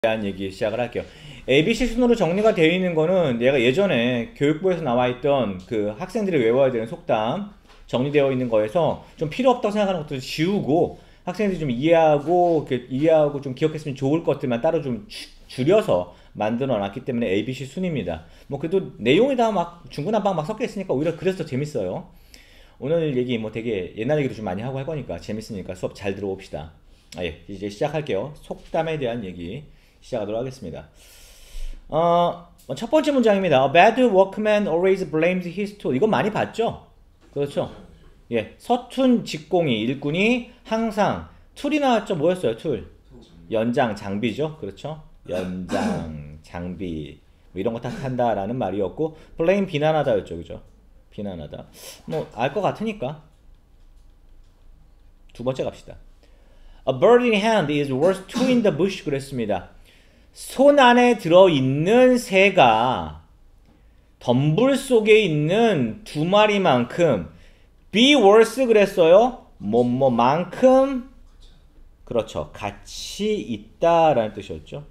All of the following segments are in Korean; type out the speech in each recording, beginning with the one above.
대한 얘기 시작을 할게요. ABC 순으로 정리가 되어 있는 거는 내가 예전에 교육부에서 나와 있던 그 학생들이 외워야 되는 속담 정리되어 있는 거에서 좀 필요 없다고 생각하는 것들을 지우고 학생들이 좀 이해하고 좀 기억했으면 좋을 것들만 따로 좀 줄여서 만들어 놨기 때문에 ABC 순입니다. 뭐 그래도 내용이 다 막 중구난방 막 섞여 있으니까 오히려 그래서 더 재밌어요. 오늘 얘기 뭐 되게 옛날 얘기도 좀 많이 하고 할 거니까 재밌으니까 수업 잘 들어봅시다. 예, 이제 시작할게요. 속담에 대한 얘기 시작하도록 하겠습니다. 첫 번째 문장입니다. A bad workman always blames his tool. 이건 많이 봤죠? 그렇죠? 예, 서툰 직공이 일꾼이 항상 툴이 나왔죠? 뭐였어요? 툴? 연장 장비죠? 그렇죠? 연장 장비 뭐 이런 거 탓한다라는 말이었고 blame 비난하다였죠, 그죠? 비난하다. 뭐 알 것 같으니까 두 번째 갑시다. A bird in hand is worth two in the bush. 그랬습니다. 손 안에 들어있는 새가 덤불 속에 있는 두 마리만큼 be worth 그랬어요. 뭐만큼 그렇죠. 가치 있다라는 뜻이었죠.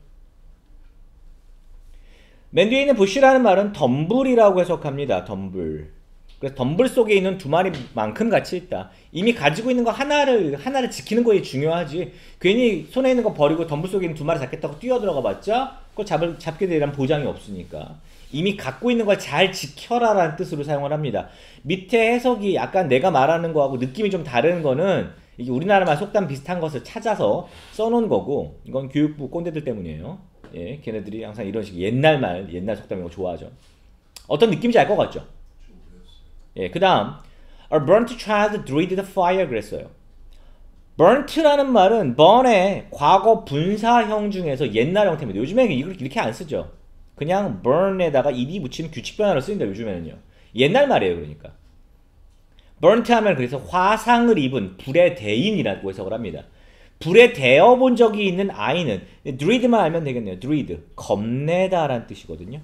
맨 뒤에 있는 bush라는 말은 덤불이라고 해석합니다. 덤불. 그래서 덤불 속에 있는 두 마리만큼 가치 있다. 이미 가지고 있는 거 하나를 지키는 거에 중요하지. 괜히 손에 있는 거 버리고 덤불 속에 있는 두 마리 잡겠다고 뛰어들어가 봤자 그걸 잡게 되리란 보장이 없으니까. 이미 갖고 있는 걸 잘 지켜라 라는 뜻으로 사용을 합니다. 밑에 해석이 약간 내가 말하는 거하고 느낌이 좀 다른 거는 이게 우리나라말 속담 비슷한 것을 찾아서 써놓은 거고 이건 교육부 꼰대들 때문이에요. 예, 걔네들이 항상 이런 식의 옛날 속담 이런 거 좋아하죠. 어떤 느낌인지 알 것 같죠? 예, 그 다음 A burnt child dreaded the fire 그랬어요. burnt라는 말은 burn의 과거 분사형 중에서 옛날 형태입니다. 요즘에는 이렇게 안 쓰죠. 그냥 burn에다가 ed 붙이는 규칙 변화로 쓰인다 요즘에는요. 옛날 말이에요. 그러니까 burnt 하면 그래서 화상을 입은 불의 대인이라고 해석을 합니다. 불에 데어본 적이 있는 아이는 dread만 알면 되겠네요. dread 겁내다 라는 뜻이거든요.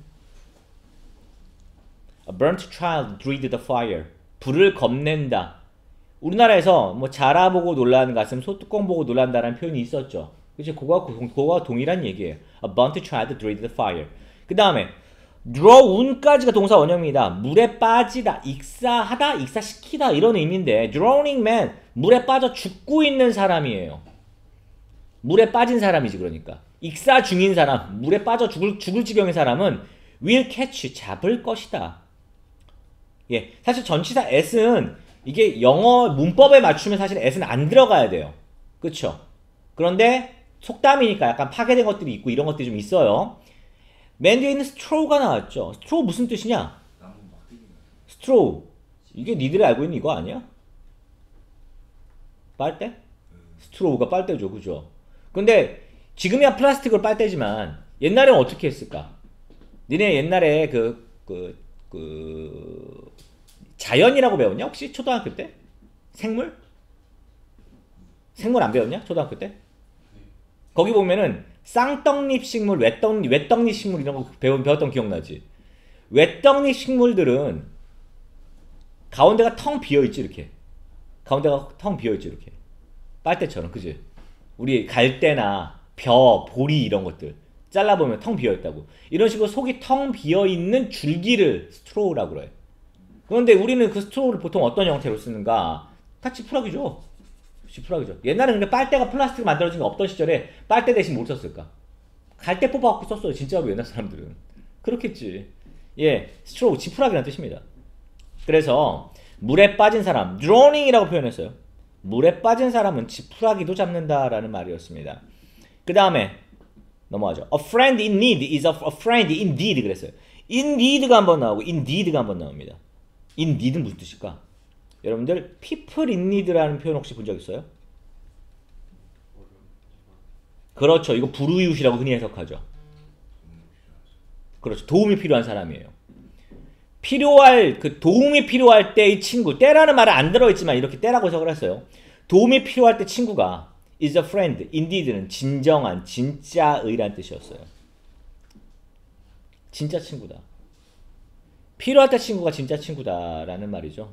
A burnt child dreaded the fire. 불을 겁낸다. 우리나라에서 뭐 자라보고 놀라는 가슴, 소뚜껑 보고 놀란다라는 표현이 있었죠. 그치? 그거와 동일한 얘기예요. A burnt child dreaded the fire. 그 다음에 drown까지가 동사 원형입니다. 물에 빠지다, 익사하다, 익사시키다 이런 의미인데 drowning man, 물에 빠져 죽고 있는 사람이에요. 물에 빠진 사람이지 그러니까. 익사 중인 사람, 물에 빠져 죽을 지경의 사람은 will catch, 잡을 것이다. 예, 사실 전치사 as는 이게 영어 문법에 맞추면 사실 as는 안 들어가야 돼요. 그쵸? 그런데 속담이니까 약간 파괴된 것들이 있고 이런 것들이 좀 있어요. 맨 뒤에 있는 straw가 나왔죠. straw 무슨 뜻이냐? straw. 이게 니들이 알고 있는 이거 아니야? 빨대? straw가 빨대죠. 그죠? 근데 지금이야 플라스틱으로 빨대지만 옛날에는 어떻게 했을까? 니네 옛날에 자연이라고 배웠냐? 혹시 초등학교 때? 생물? 생물 안 배웠냐? 초등학교 때? 거기 보면은 쌍떡잎 식물, 외떡잎 식물 이런 거 배웠던 기억나지? 외떡잎 식물들은 가운데가 텅 비어있지 이렇게. 가운데가 텅 비어있지 이렇게. 빨대처럼 그지? 우리 갈대나 보리 이런 것들 잘라보면 텅 비어있다고. 이런 식으로 속이 텅 비어있는 줄기를 스트로우라고 그래. 그런데 우리는 그 스트로우를 보통 어떤 형태로 쓰는가? 다 지푸라기죠. 지푸라기죠. 옛날에는 근데 빨대가 플라스틱으로 만들어진 게 없던 시절에 빨대 대신 뭘 썼을까? 갈대 뽑아갖고 썼어요. 진짜로 옛날 사람들은. 그렇겠지. 예, 스트로우, 지푸라기라는 뜻입니다. 그래서 물에 빠진 사람, drowning이라고 표현했어요. 물에 빠진 사람은 지푸라기도 잡는다라는 말이었습니다. 그 다음에 넘어가죠. A friend in need is a friend indeed 그랬어요. indeed가 한번 나오고 indeed가 한번 나옵니다. indeed는 무슨 뜻일까? 여러분들 people in need라는 표현 혹시 본 적 있어요? 그렇죠. 이거 불우이웃이라고 흔히 해석하죠. 그렇죠. 도움이 필요한 사람이에요. 도움이 필요할 때의 친구. 때라는 말은 안 들어있지만 이렇게 때라고 해석을 했어요. 도움이 필요할 때 친구가 is a friend, indeed는 진정한, 진짜의란 뜻이었어요. 진짜 친구다. 필요할 때 친구가 진짜 친구다라는 말이죠.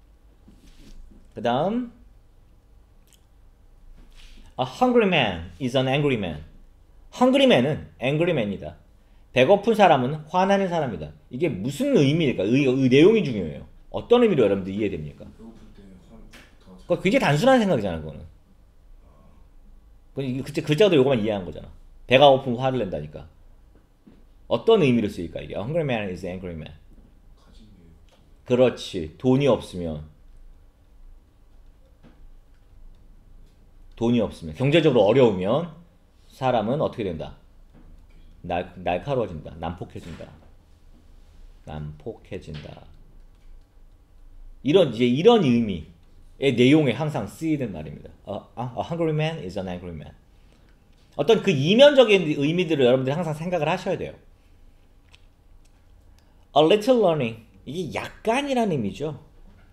그 다음 A hungry man is an angry man. hungry man은 angry man이다. 배고픈 사람은 화나는 사람이다. 이게 무슨 의미일까? 내용이 중요해요. 어떤 의미로 여러분들 이해됩니까? 그거 굉장히 단순한 생각이잖아, 그거는. 글자도 요거만 이해한 거잖아. 배가 고프면 화를 낸다니까. 어떤 의미로 쓰일까, 이게? A hungry man is an angry man. 그렇지. 돈이 없으면. 경제적으로 어려우면 사람은 어떻게 된다? 날카로워진다. 난폭해진다. 이런 의미의 내용에 항상 쓰이는 말입니다. A hungry man is an angry man. 어떤 그 이면적인 의미들을 여러분들이 항상 생각을 하셔야 돼요. A little learning. 이게 약간이라는 의미죠.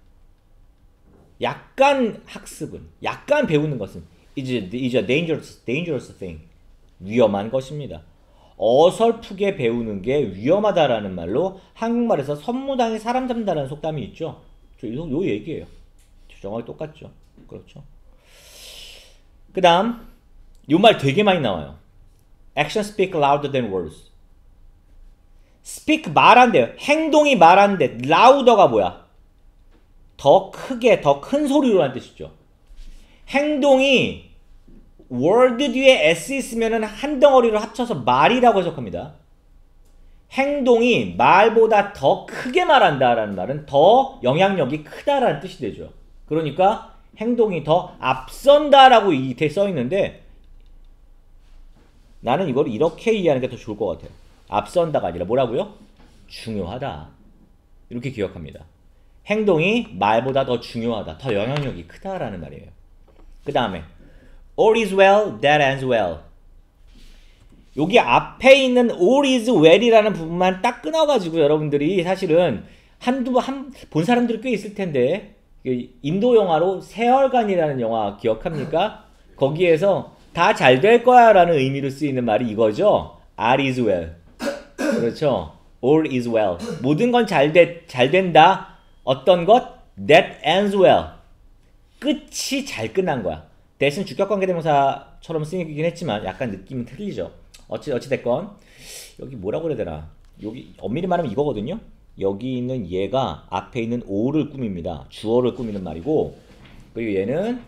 약간 학습은, 약간 배우는 것은 is a dangerous thing. 위험한 것입니다. 어설프게 배우는 게 위험하다라는 말로 한국말에서 선무당에 사람 잡는다는 속담이 있죠. 요 얘기예요. 정확히 똑같죠. 그렇죠. 그 다음 요 말 되게 많이 나와요. Actions speak louder than words. speak 말한대요. 행동이 말하는데 louder가 뭐야? 더 크게, 더 큰 소리로 하는 뜻이죠. 행동이 word 뒤에 s 있으면 한 덩어리로 합쳐서 말이라고 해석합니다. 행동이 말보다 더 크게 말한다라는 말은 더 영향력이 크다라는 뜻이 되죠. 그러니까 행동이 더 앞선다라고 이때 써있는데 나는 이걸 이렇게 이해하는 게 더 좋을 것 같아요. 앞선다가 아니라 뭐라고요? 중요하다. 이렇게 기억합니다. 행동이 말보다 더 중요하다. 더 영향력이 크다라는 말이에요. 그 다음에 All is well that ends well. 여기 앞에 있는 all is well이라는 부분만 딱 끊어가지고 여러분들이 사실은 본 사람들이 꽤 있을 텐데 인도 영화로 세월간이라는 영화 기억합니까? 거기에서 다 잘 될 거야 라는 의미로 쓰이는 말이 이거죠. All is well. 그렇죠. All is well. 모든 건 잘 된다. 어떤 것? That ends well. 끝이 잘 끝난 거야. 대신 주격관계대명사처럼 쓰이긴 했지만 약간 느낌은 틀리죠. 어찌됐건 여기 뭐라고 그래야 되나. 여기 엄밀히 말하면 이거거든요. 여기 있는 얘가 앞에 있는 all을 꾸밉니다. 주어를 꾸미는 말이고 그리고 얘는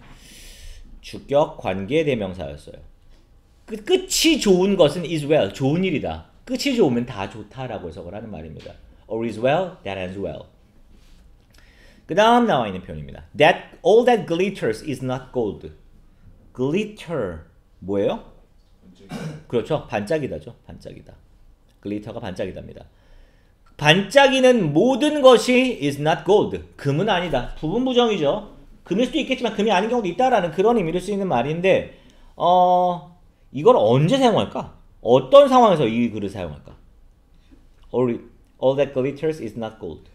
주격관계대명사였어요. 끝이 좋은 것은 is well. 좋은 일이다. 끝이 좋으면 다 좋다라고 해석을 하는 말입니다. All is well, that ends well. 그 다음 나와 있는 표현입니다. All that glitters is not gold. glitter 뭐예요? 그렇죠. 반짝이다죠. 반짝이다. 글리터가 반짝이답니다. 반짝이는 모든 것이 is not gold. 금은 아니다. 부분 부정이죠. 금일 수도 있겠지만 금이 아닌 경우도 있다라는 그런 의미로 쓰이는 말인데 이걸 언제 사용할까? 어떤 상황에서 이 글을 사용할까? All that glitters is not gold.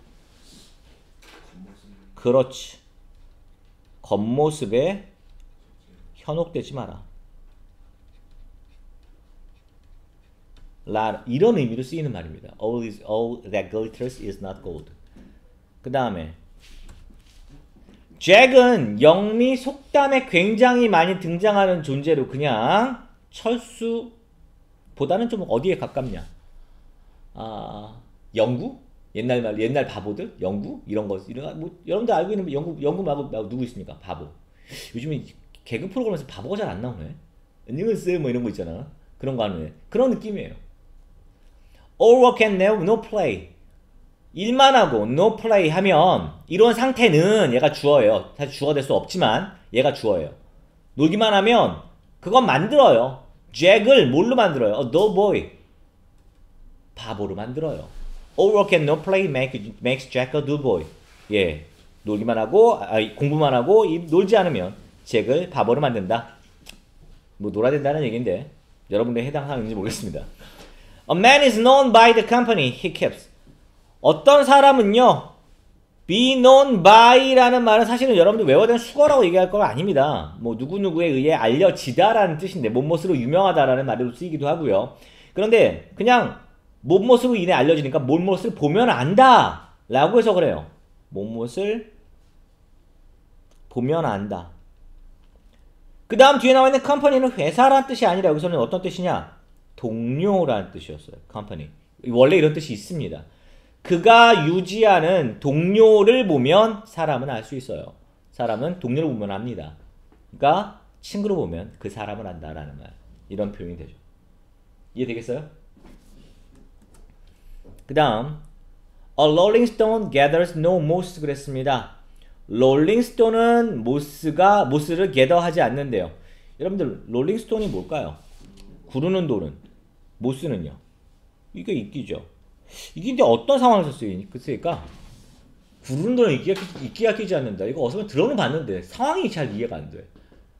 그렇지. 겉모습에 현혹되지 마라. 이런 의미로 쓰이는 말입니다. All that glitters is not gold. 그 다음에 잭은 영미 속담에 굉장히 많이 등장하는 존재로 그냥 철수보다는 좀 어디에 가깝냐? 영구? 옛날 바보들? 영구? 이런 거 여러분들 알고 있는 영구 말고 누구 있습니까? 바보. 요즘에 개그 프로그램에서 바보가 잘 안 나오네. 안녕하세요 뭐 이런 거 있잖아. 그런 거 하는 애. 그런 느낌이에요. All work and no play. 일만 하고 no play 하면 이런 상태는 얘가 주어예요. 사실 주어가 될 수 없지만 얘가 주어예요. 놀기만 하면 그건 만들어요. 잭을 뭘로 만들어요? A dull boy. 바보로 만들어요. All work and no play makes Jack a dull boy. 예, 놀기만 하고 공부만 하고 놀지 않으면 잭을 바보로 만든다. 뭐 놀아야 된다는 얘기인데 여러분들 해당 사항인지 모르겠습니다. A man is known by the company he keeps. 어떤 사람은요, be known by라는 말은 사실은 여러분들 외워야 되는 수거라고 얘기할 건 아닙니다. 뭐 누구누구에 의해 알려지다라는 뜻인데 못못으로 유명하다라는 말로 쓰이기도 하고요. 그런데 그냥 못못으로 인해 알려지니까 못못을 보면 안다 라고 해석을 해요. 못못을 보면 안다. 그 다음 뒤에 나와 있는 company는 회사란 뜻이 아니라 여기서는 어떤 뜻이냐? 동료라는 뜻이었어요. company. 원래 이런 뜻이 있습니다. 그가 유지하는 동료를 보면 사람은 알 수 있어요. 사람은 동료를 보면 압니다. 그러니까 친구를 보면 그 사람을 안다라는 말. 이런 표현이 되죠. 이해되겠어요? 그 다음 A rolling stone gathers no moss 그랬습니다. 롤링스톤은 모스를 겟어하지 않는데요. 여러분들 롤링스톤이 뭘까요? 구르는 돌은 모스는요. 이게 이끼죠. 이끼인데 어떤 상황에서 쓰일까? 구르는 돌은 이끼가 끼지 않는다. 이거 어디서 들어는 봤는데 상황이 잘 이해가 안 돼.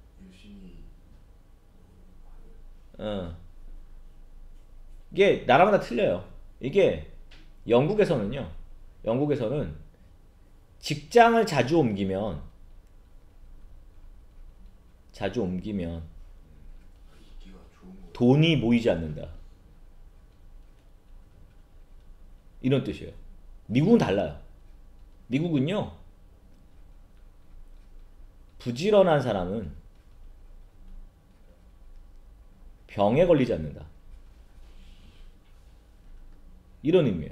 이게 나라마다 틀려요. 이게 영국에서는 직장을 자주 옮기면 돈이 모이지 않는다. 이런 뜻이에요. 미국은 달라요. 미국은요, 부지런한 사람은 병에 걸리지 않는다. 이런 의미예요.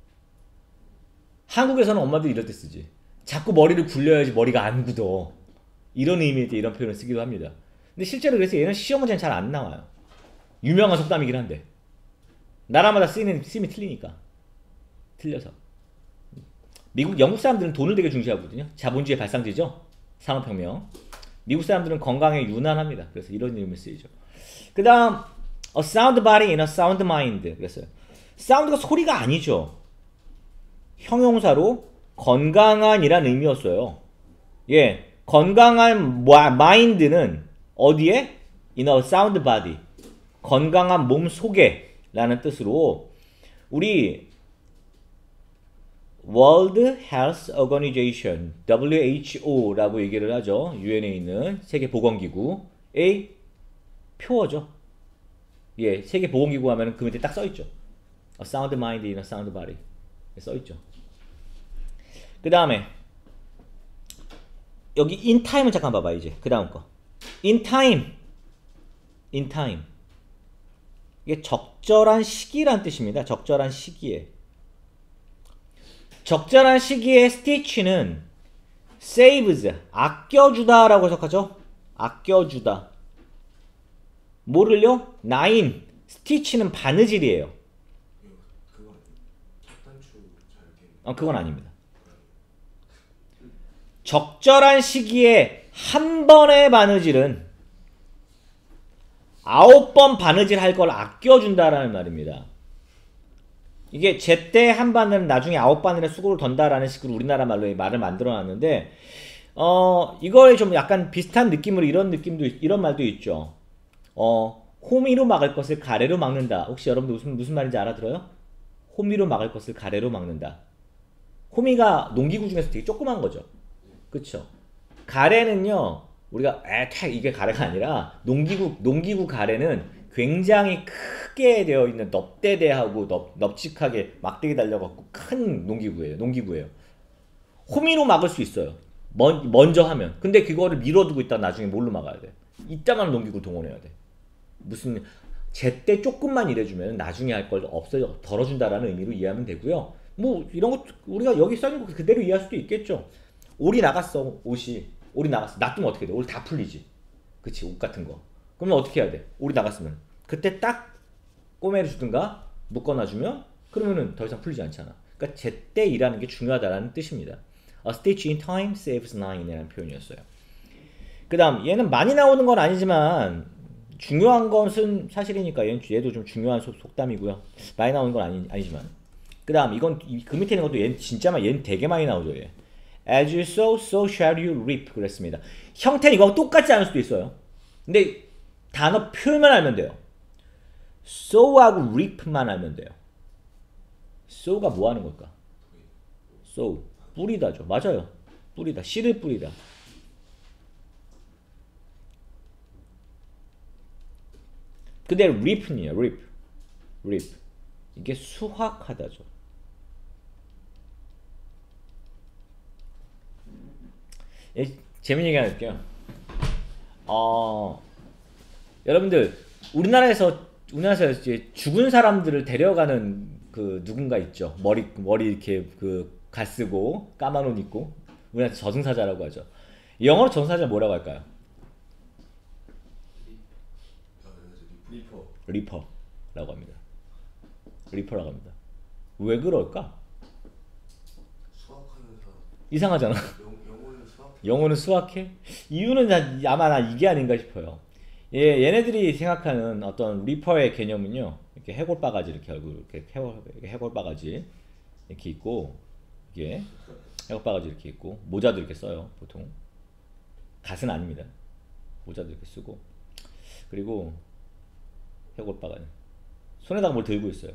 한국에서는 엄마들이 이럴 때 쓰지. 자꾸 머리를 굴려야지 머리가 안 굳어. 이런 의미일 때 이런 표현을 쓰기도 합니다. 근데 실제로 그래서 얘는 시험 문제는 잘 안 나와요. 유명한 속담이긴 한데 나라마다 쓰임이 틀리니까. 틀려서. 영국 사람들은 돈을 되게 중시하거든요. 자본주의 발상지죠. 산업혁명. 미국 사람들은 건강에 유난합니다. 그래서 이런 이름을 쓰이죠. 그 다음 A sound body in a sound mind 그랬어요. 사운드가 소리가 아니죠. 형용사로 건강한이란 의미였어요. 예, 건강한 마인드는 어디에? In a sound body. 건강한 몸 속에 라는 뜻으로 우리 World Health Organization WHO라고 얘기를 하죠. 유엔에 있는 세계보건기구의 표어죠. 예, 세계보건기구 하면 그 밑에 딱 써있죠. A sound mind in a sound body 써있죠. 그 다음에 여기 in time을 잠깐 봐봐. 이제 그 다음 거 in time 이게 적절한 시기란 뜻입니다. 적절한 시기에 stitch는 saves 아껴주다 라고 해석하죠. 아껴주다. 뭐를요? 9 stitch는 바느질이에요. 그건 아닙니다. 적절한 시기에 한 번의 바느질은 9번 바느질 할 걸 아껴준다라는 말입니다. 이게 제때 한 바늘은 나중에 9바늘의 수고를 던다라는 식으로 우리나라 말로 말을 만들어 놨는데 이거에 좀 약간 비슷한 느낌으로 이런 말도 있죠. 호미로 막을 것을 가래로 막는다. 혹시 여러분들 무슨 말인지 알아들어요? 호미로 막을 것을 가래로 막는다. 호미가 농기구 중에서 되게 조그만 거죠. 그쵸? 가래는요, 우리가 이게 가래가 아니라 농기구 가래는 굉장히 크게 되어 있는 넙대대하고 넙직하게 막대기 달려갖고 큰 농기구예요. 호미로 막을 수 있어요. 먼저 하면. 근데 그거를 밀어두고 있다가 나중에 뭘로 막아야 돼? 이따만 농기구 동원해야 돼. 무슨 제때 조금만 일해주면 나중에 할 걸 덜어준다라는 의미로 이해하면 되고요. 뭐 이런 거 우리가 여기 써있는 거 그대로 이해할 수도 있겠죠. 올이 나갔어. 올이 나갔어. 놔두면 어떻게 돼? 올 다 풀리지. 그치? 옷 같은 거. 그러면 어떻게 해야 돼? 올이 나갔으면 그때 딱 꼬매를 주든가 묶어놔주면 그러면은 더 이상 풀리지 않잖아. 그러니까 제때 일하는 게 중요하다라는 뜻입니다. A stitch in time saves nine이라는 표현이었어요. 그 다음 얘는 많이 나오는 건 아니지만 중요한 것은 사실이니까 얘도 좀 중요한 속담이고요. 많이 나오는 건 아니지만 그 다음 이건 그 밑에 있는 것도 얘는 되게 많이 나오죠. 얘. As you sow, so shall you reap 그랬습니다. 형태는 이거하고 똑같지 않을 수도 있어요. 근데 단어 표현만 알면 돼요. sow하고 reap만 알면 돼요. sow가 뭐 하는 걸까? sow, 뿌리다죠. 맞아요. 뿌리다, 씨를 뿌리다. 근데 reap는요, reap. 이게 수확하다죠. 재밌는 얘기 하나 할게요. 여러분들 우리나라에서 이제 죽은 사람들을 데려가는 그 누군가 있죠. 머리 이렇게 그 갓 쓰고 까만 옷 입고 우리나라에서 저승사자라고 하죠. 영어로 저승사자 뭐라고 할까요? 리퍼라고 합니다. 리퍼라고 합니다. 왜 그럴까? 이상하잖아. 영어는 수학해? 이유는 아마 이게 아닌가 싶어요. 얘네들이 생각하는 어떤 리퍼의 개념은요, 이렇게 해골바가지 이렇게 얼굴 이렇게 해골바가지 이렇게 있고, 이게 해골바가지 이렇게 있고, 모자도 이렇게 써요 보통. 갓은 아닙니다. 모자도 이렇게 쓰고, 그리고 해골바가지 손에다가 뭘 들고 있어요.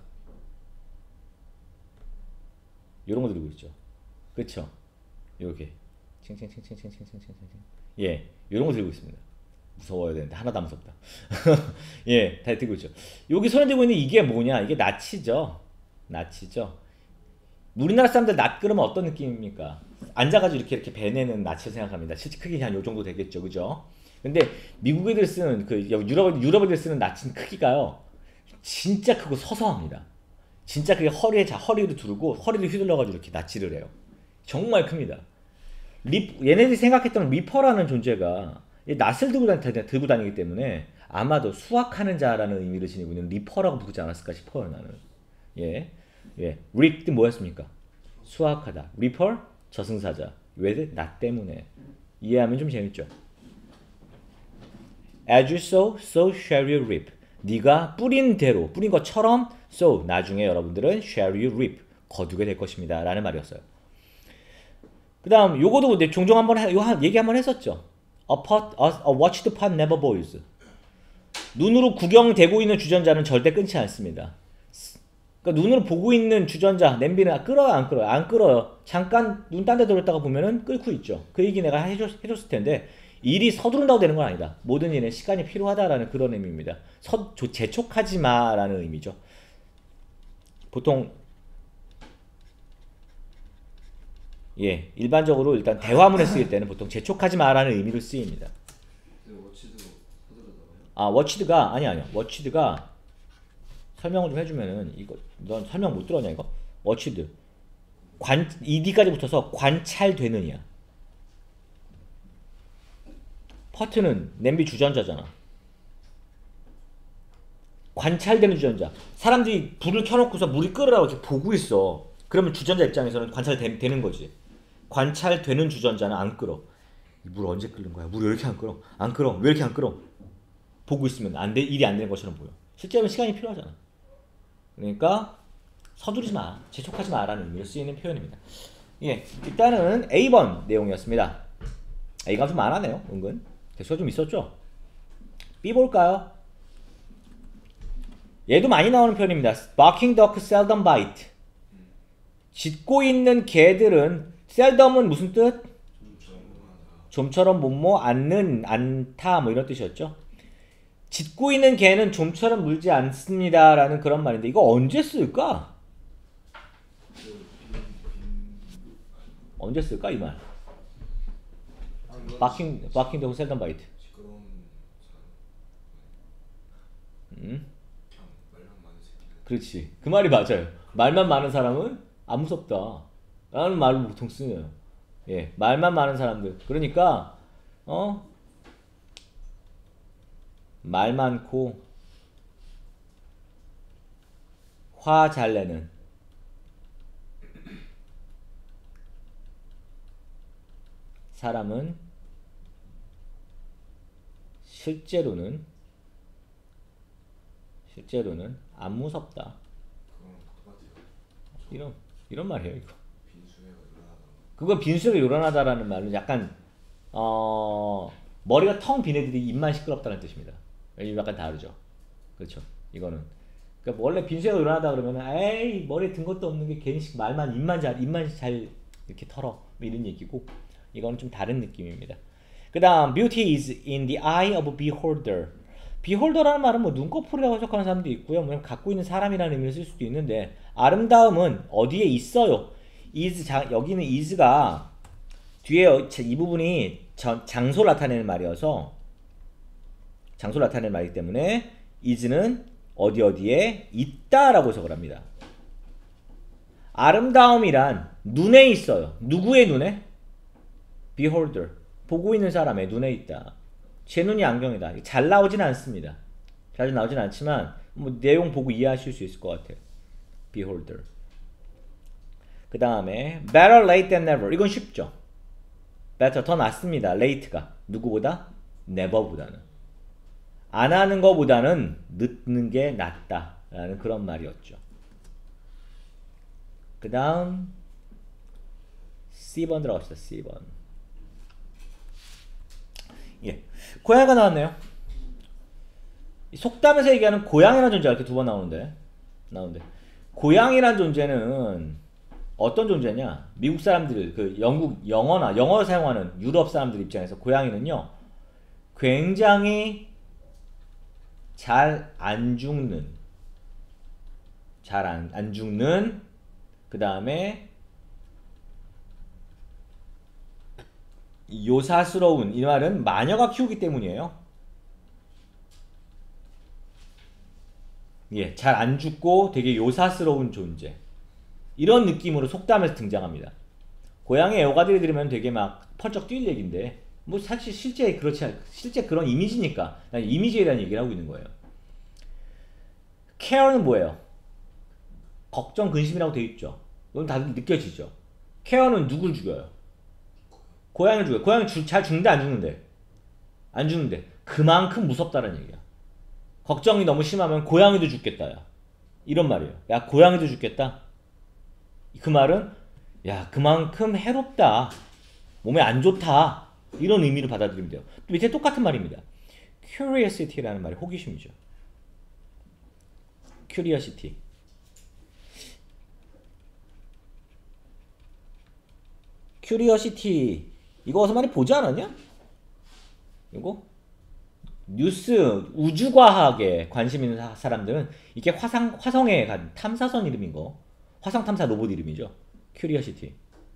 요런 거 들고 있죠. 그쵸? 요렇게 챙챙챙챙챙챙챙챙챙 예, 요런 거 들고 있습니다. 무서워야 되는데 하나도 안 무섭다. 예, 다 들고 있죠. 여기 손에 들고 있는 이게 뭐냐? 이게 나치죠. 나치죠. 우리나라 사람들 낫 그러면 어떤 느낌입니까? 앉아가지고 이렇게 배내는 나치 생각합니다. 실제 크기 한 요 정도 되겠죠, 그죠? 근데 미국 애들 쓰는 그 유럽 애들 쓰는 나치는 크기가요, 진짜 크고 서서합니다. 진짜 그게 허리를 두르고 허리를 휘둘러가지고 이렇게 나치를 해요. 정말 큽니다. 얘네들이 생각했던 리퍼라는 존재가 낫을 들고 다니기 때문에 아마도 수확하는 자라는 의미를 지니고 있는 리퍼라고 부르지 않았을까 싶어요, 나는. 예. 릭도 뭐였습니까? 수확하다. 리퍼? 저승사자. 왜? 나 때문에. 이해하면 좀 재밌죠? As you sow, so shall you reap. 네가 뿌린 대로, 뿌린 것처럼 sow, 나중에 여러분들은 shall you reap, 거두게 될 것입니다 라는 말이었어요. 그 다음 요거도 종종 얘기 한번 했었죠. A watched pot never boils. 눈으로 구경되고 있는 주전자는 절대 끊지 않습니다. 그러니까 눈으로 보고 있는 주전자, 냄비는 끓어요, 안 끓어요? 안 끓어요. 잠깐 눈 딴 데 돌렸다가 보면은 끓고 있죠. 그 얘기 내가 해줬을 텐데, 일이 서두른다고 되는 건 아니다. 모든 일에 시간이 필요하다라는 그런 의미입니다. 재촉하지 마라는 의미죠. 보통 일반적으로 일단 대화문에 쓰일 때는 보통 재촉하지 마라는 의미로 쓰입니다. 워치드가 아니야. 워치드가 설명을 좀 해주면은, 이거 넌 설명 못 들었냐 이거? 워치드 ed까지 붙어서 관찰되느냐. 퍼트는 냄비 주전자잖아. 관찰되는 주전자. 사람들이 불을 켜놓고서 물이 끓으라고 지금 보고 있어. 그러면 주전자 입장에서는 관찰되는 거지. 관찰되는 주전자는 안 끓어. 물 언제 끓는 거야? 물이 왜 이렇게 안 끓어? 안 끓어. 왜 이렇게 안 끓어? 보고 있으면 일이 안 되는 것처럼 보여. 실제로는 시간이 필요하잖아. 그러니까 서두르지 마, 재촉하지 마라는 의미로 쓰이는 표현입니다. 일단은 A번 내용이었습니다. A가 좀 많아네요, 은근. 개수가 좀 있었죠? B 볼까요? 얘도 많이 나오는 표현입니다. Barking dog seldom bite. 짖고 있는 개들은, seldom은 무슨 뜻? 좀처럼 못모, 않다, 뭐 이런 뜻이었죠. 짖고 있는 개는 좀처럼 물지 않습니다 라는 그런 말인데, 이거 언제 쓸까? 언제 쓸까 이 말? Barking dog seldom bite. 그렇지, 그 말이 맞아요. 말만 많은 사람은 안 무섭다 라는 말을 보통 쓰네요. 말만 많은 사람들, 그러니까 말 많고 화 잘 내는 사람은 실제로는 안 무섭다. 이런 말이에요, 이거. 그거 빈수레가 요란하다라는 말은 약간 머리가 텅 빈 애들이 입만 시끄럽다는 뜻입니다. 약간 다르죠. 그렇죠. 이거는 그러니까 원래 빈수레가 요란하다 그러면은 에이 머리에 든 것도 없는 게 괜히 입만 잘 이렇게 털어, 이런 얘기고, 이거는 좀 다른 느낌입니다. 그 다음 beauty is in the eye of a beholder. beholder라는 말은 뭐 눈꺼풀이라고 해석하는 사람도 있고요, 뭐 갖고 있는 사람이라는 의미를 쓸 수도 있는데, 아름다움은 어디에 있어요? 여기는 is가 뒤에 이 부분이 장소를 나타내는 말이어서 장소를 나타내는 말이기 때문에 is는 어디 어디에 있다라고 해석을 합니다. 아름다움이란 눈에 있어요. 누구의 눈에? beholder. 보고 있는 사람의 눈에 있다. 제 눈이 안경이다. 잘 나오진 않습니다. 자주 나오진 않지만 뭐 내용 보고 이해하실 수 있을 것 같아요. beholder. 그 다음에 better late than never. 이건 쉽죠. better 더 낫습니다. late가 누구보다? never보다는. 안 하는 것보다는 늦는 게 낫다 라는 그런 말이었죠. 그 다음 C번 들어갑시다. C번. 예, 고양이가 나왔네요. 속담에서 얘기하는 고양이라는 존재가 이렇게 두 번 나오는데 고양이라는 존재는 어떤 존재냐? 미국 사람들, 그 영어를 사용하는 유럽 사람들 입장에서 고양이는요 굉장히 잘 안 죽는 그 다음에 요사스러운, 이 말은 마녀가 키우기 때문이에요. 예, 잘 안 죽고 되게 요사스러운 존재, 이런 느낌으로 속담에서 등장합니다. 고양이 애호가들이 들으면 되게 막 펄쩍 뛸 얘기인데 뭐 사실 실제 그런 이미지니까 난 이미지에 대한 얘기를 하고 있는 거예요. care는 뭐예요? 걱정, 근심이라고 되어 있죠. 이건 다들 느껴지죠. care는 누굴 죽여요? 고양이를 죽여요. 고양이 잘 죽는데 안 죽는데? 안 죽는데 그만큼 무섭다는 얘기야. 걱정이 너무 심하면 고양이도 죽겠다 야, 이런 말이에요. 야, 고양이도 죽겠다. 그 말은 야, 그만큼 해롭다, 몸에 안 좋다, 이런 의미로 받아들이면 돼요. 또 밑에 똑같은 말입니다. curiosity라는 말이 호기심이죠. curiosity. 이거 어디서 많이 보지 않았냐? 이거? 뉴스, 우주과학에 관심 있는 사람들은 이게 화성에 간 탐사선 이름인 거, 화성 탐사 로봇 이름이죠. curiosity.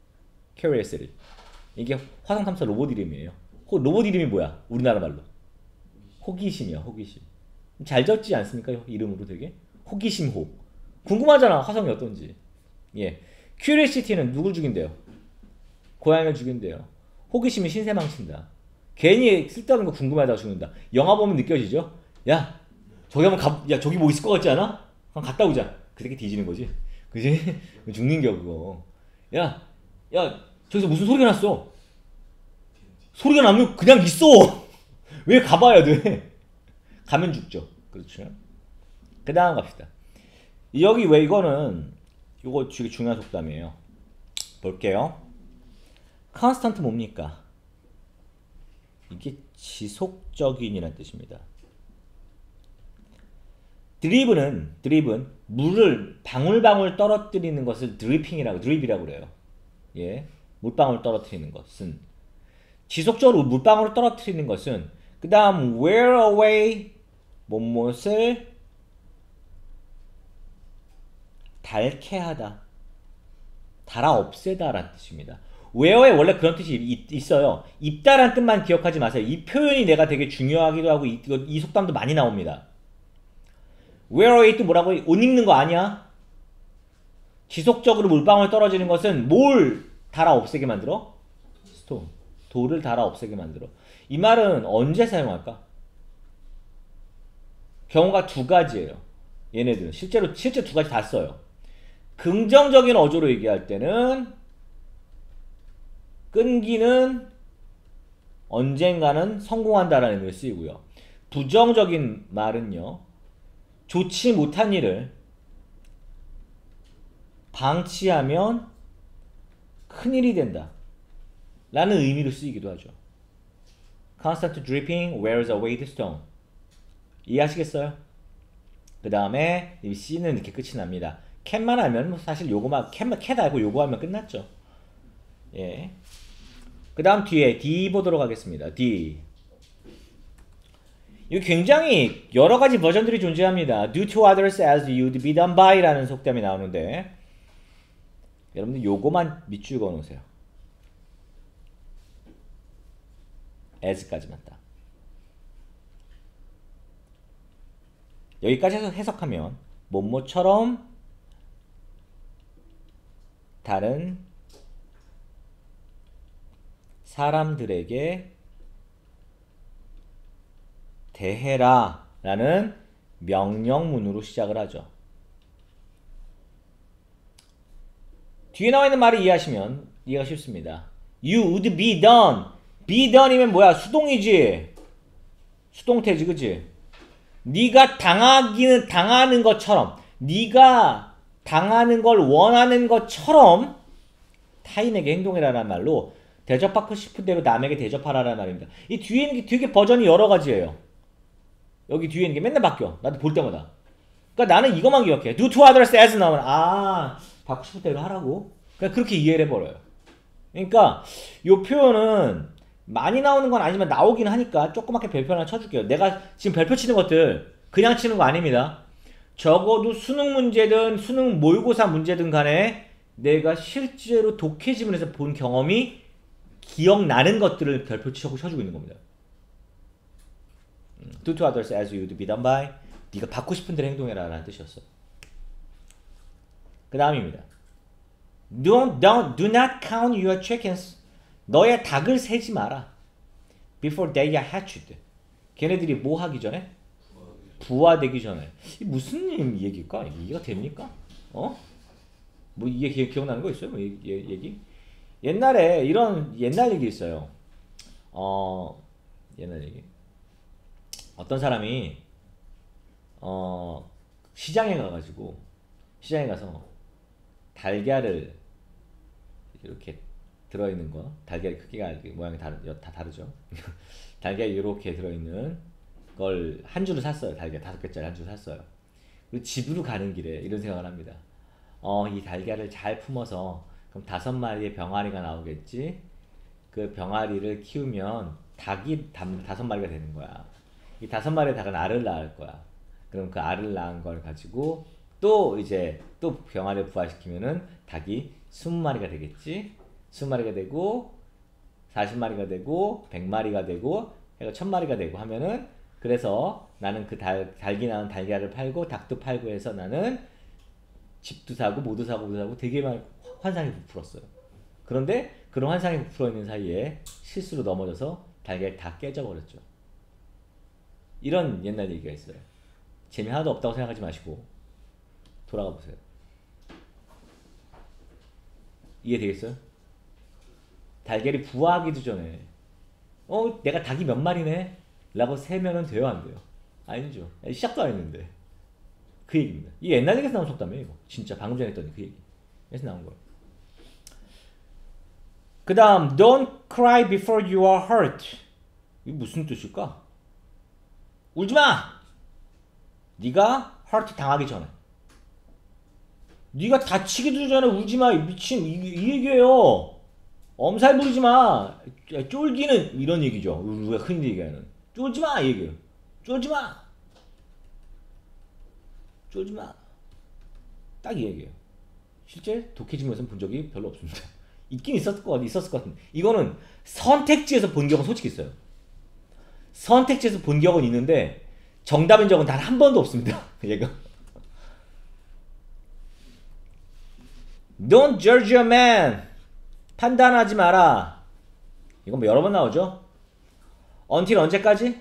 이게 화성 탐사 로봇 이름이에요. 로봇 이름이 뭐야? 우리나라 말로 호기심이야. 호기심. 잘 졌지 않습니까? 이름으로 되게 호기심호. 궁금하잖아, 화성이 어떤지. 예, curiosity는 누굴 죽인대요? 고양이를 죽인대요. 호기심이 신세 망친다. 괜히 쓸데없는 거 궁금하다가 죽는다. 영화 보면 느껴지죠? 야, 저기 한번 야, 저기 뭐 있을 것 같지 않아? 한번 갔다 오자. 그 새끼 뒤지는 거지. 그지? 죽는 겨 그거. 야, 저기서 무슨 소리가 났어? 소리가 나면 그냥 있어. 왜 가봐야 돼? 가면 죽죠. 그렇죠? 그 다음 갑시다. 여기 왜 이거는 이거 되게 중요한 속담이에요. 볼게요. 컨스턴트 뭡니까? 이게 지속적인이라는 뜻입니다. 드립은 물을 방울방울 떨어뜨리는 것을 드립이라고 그래요. 예, 물방울 떨어뜨리는 것은 지속적으로 물방울을 떨어뜨리는 것은, 그 다음 wear away 못못을 닳게 하다, 달아 없애다 라는 뜻입니다. wear에 원래 그런 뜻이 있어요. 입다란 뜻만 기억하지 마세요. 이 표현이 내가 되게 중요하기도 하고 이 속담도 많이 나옵니다. wear away 또 뭐라고? 옷 입는 거 아니야? 지속적으로 물방울 떨어지는 것은 뭘 달아 없애게 만들어? 돌을 달아 없애게 만들어. 이 말은 언제 사용할까? 경우가 두 가지예요. 얘네들은 실제 두 가지 다 써요. 긍정적인 어조로 얘기할 때는 끈기는 언젠가는 성공한다라는 의미로 쓰이고요. 부정적인 말은요, 좋지 못한 일을 방치하면 큰일이 된다 라는 의미로 쓰이기도 하죠. Constant dripping wears away the stone. 이해하시겠어요? 그 다음에 C는 이렇게 끝이 납니다. 캔만 알면 사실 요거만 캔 알고 요거 하면 끝났죠. 예. 그 다음 뒤에 D 보도록 하겠습니다. D. 이거 굉장히 여러가지 버전들이 존재합니다. Do to others as you'd be done by 라는 속담이 나오는데 여러분들 요거만 밑줄 그어 놓으세요. as까지만 딱. 여기까지 해석하면 뭐뭐처럼 다른 사람들에게 대해라 라는 명령문으로 시작을 하죠. 뒤에 나와 있는 말을 이해하시면 이해가 쉽습니다. You would be done. be done이면 뭐야? 수동이지. 수동태지, 그치? 네가 당하는 것처럼, 네가 당하는 걸 원하는 것처럼 타인에게 행동해라라는 말로 대접받고 싶은 대로 남에게 대접하라라는 말입니다. 이 뒤에 있는 게 되게 버전이 여러 가지예요. 여기 뒤에 있는 게 맨날 바뀌어. 나도 볼 때마다. 그러니까 나는 이것만 기억해. Do to others as 나오면 받고 싶은 대로 하라고. 그러니까 그렇게 이해를 해버려요. 그러니까 이 표현은 많이 나오는 건 아니지만 나오긴 하니까 조그맣게 별표 하나 쳐줄게요. 내가 지금 별표 치는 것들 그냥 치는 거 아닙니다. 적어도 수능 문제든 수능 모의고사 문제든 간에 내가 실제로 독해 지문에서 본 경험이 기억나는 것들을 별표 쳐주고 있는 겁니다. Do to others as you would be done by. 네가 받고 싶은 대로 행동해라 라는 뜻이었어. 그 다음입니다. Do not count your chickens. 너의 닭을 세지 마라. Before they are hatched. 걔네들이 뭐 하기 전에? 부화되기 전에. 이 무슨 얘기일까? 이해가 됩니까? 뭐 이게 기억나는 거 있어요? 뭐 얘기? 옛날에 옛날 얘기 있어요. 옛날 얘기. 어떤 사람이 시장에 가서 달걀을 이렇게 들어있는 거, 달걀 크기가 모양이 다 다르죠. 달걀 이렇게 들어있는 걸 한 줄을 샀어요. 달걀 5개짜리 한 줄 샀어요. 그리고 집으로 가는 길에 이런 생각을 합니다. 이 달걀을 잘 품어서 그럼 5마리의 병아리가 나오겠지. 그 병아리를 키우면 닭이 5마리가 되는 거야. 이 5마리의 닭은 알을 낳을 거야. 그럼 그 알을 낳은 걸 가지고 또 병아리를 부화시키면은 닭이 20마리가 되겠지. 20마리가 되고 40마리가 되고 100마리가 되고 해가 1000마리가 되고 하면은, 그래서 나는 그 달기 낳은 달걀을 팔고 닭도 팔고 해서 나는 집도 사고 뭐도 사고 되게 많이 환상이 부풀었어요. 그런데 그런 환상이 부풀어 있는 사이에 실수로 넘어져서 달걀이 다 깨져버렸죠. 이런 옛날 얘기가 있어요. 재미 하나도 없다고 생각하지 마시고 돌아가 보세요. 이해되겠어요? 달걀이 부화하기도 전에 내가 닭이 몇 마리네? 라고 세면은 돼요, 안 돼요? 아니죠. 시작도 안 했는데. 그 얘기입니다. 이 옛날 얘기에서 나온 속담이에요, 이거. 진짜 방금 전에 했더니 그 얘기. 에서 나온 거예요. 그 다음, don't cry before you are hurt. 이게 무슨 뜻일까? 울지 마! 네가 hurt 당하기 전에. 네가 다치기도 전에 울지 마. 미친, 이 얘기예요. 엄살 부리지 마. 쫄기는 이런 얘기죠. 우리가 흔히 얘기하는. 쫄지 마, 이 얘기예요. 쫄지 마. 쫄지 마. 딱 이 얘기예요. 실제 독해지문에서는 본 적이 별로 없습니다. 있긴 있었을 것 같은데. 이거는 선택지에서 본 적은 솔직히 있어요. 선택지에서 본 적은 있는데 정답인 적은 단 한 번도 없습니다. 얘가. Don't judge a man. 판단하지 마라. 이건 뭐 여러 번 나오죠. Until 언제까지?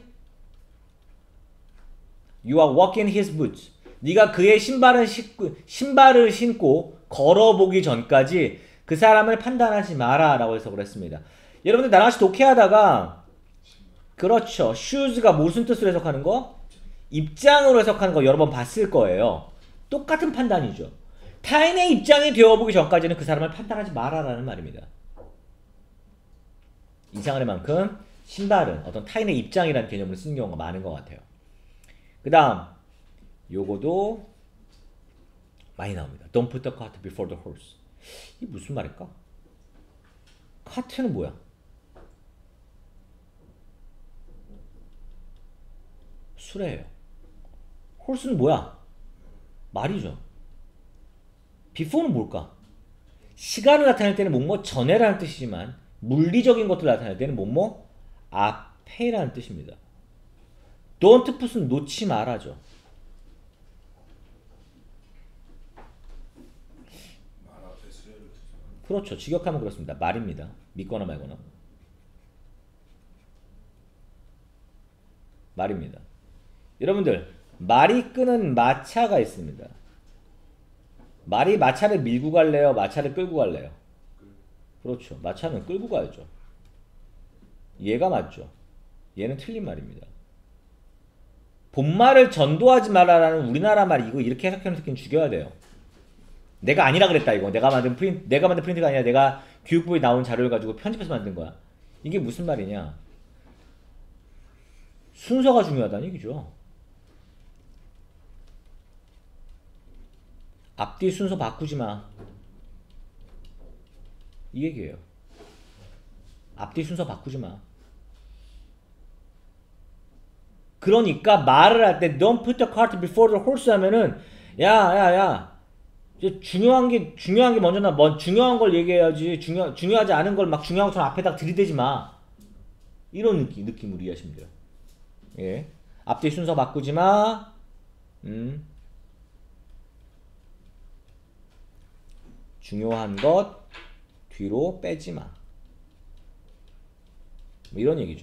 You are walking his boots. 네가 그의 신발을 신고 걸어보기 전까지 그 사람을 판단하지 마라 라고 해석을 했습니다. 여러분들 나랑 같이 독해하다가, 그렇죠, shoes가 무슨 뜻으로 해석하는 거? 입장으로 해석하는 거 여러 번 봤을 거예요. 똑같은 판단이죠. 타인의 입장이 되어보기 전까지는 그 사람을 판단하지 마라 라는 말입니다. 이상할 만큼 신발은 어떤 타인의 입장이라는 개념을 쓰는 경우가 많은 것 같아요. 그 다음 요거도 많이 나옵니다. Don't put the cart before the horse. 이게 무슨 말일까? 카트는 뭐야? 수레예요. horse는 뭐야? 말이죠. before는 뭘까? 시간을 나타낼 때는 뭐뭐 전에라는 뜻이지만 물리적인 것들을 나타낼 때는 뭐뭐 앞에라는 뜻입니다. Don't put은 놓지 말아죠. 그렇죠. 직역하면 그렇습니다. 말입니다. 믿거나 말거나. 말입니다. 여러분들 말이 끄는 마차가 있습니다. 말이 마차를 밀고 갈래요? 마차를 끌고 갈래요? 그렇죠. 마차는 끌고 가야죠. 얘가 맞죠. 얘는 틀린 말입니다. 본말을 전도하지 말라라는 우리나라 말 이거 이렇게 해석하는 새끼는 죽여야 돼요. 내가 아니라 그랬다 이거. 내가 만든 프린트가 아니라 내가 교육부에 나온 자료를 가지고 편집해서 만든 거야. 이게 무슨 말이냐? 순서가 중요하다는 얘기죠. 앞뒤 순서 바꾸지 마. 이 얘기예요. 앞뒤 순서 바꾸지 마. 그러니까 말을 할 때 don't put the cart before the horse 하면은 야 이제 중요한 게 먼저 중요한 걸 얘기해야지. 중요하지 않은 걸 막 중요한 것처럼 앞에다 들이대지 마. 이런 느낌으로 이해하시면 돼요. 예. 앞뒤 순서 바꾸지 마. 중요한 것 뒤로 빼지 마. 뭐 이런 얘기죠.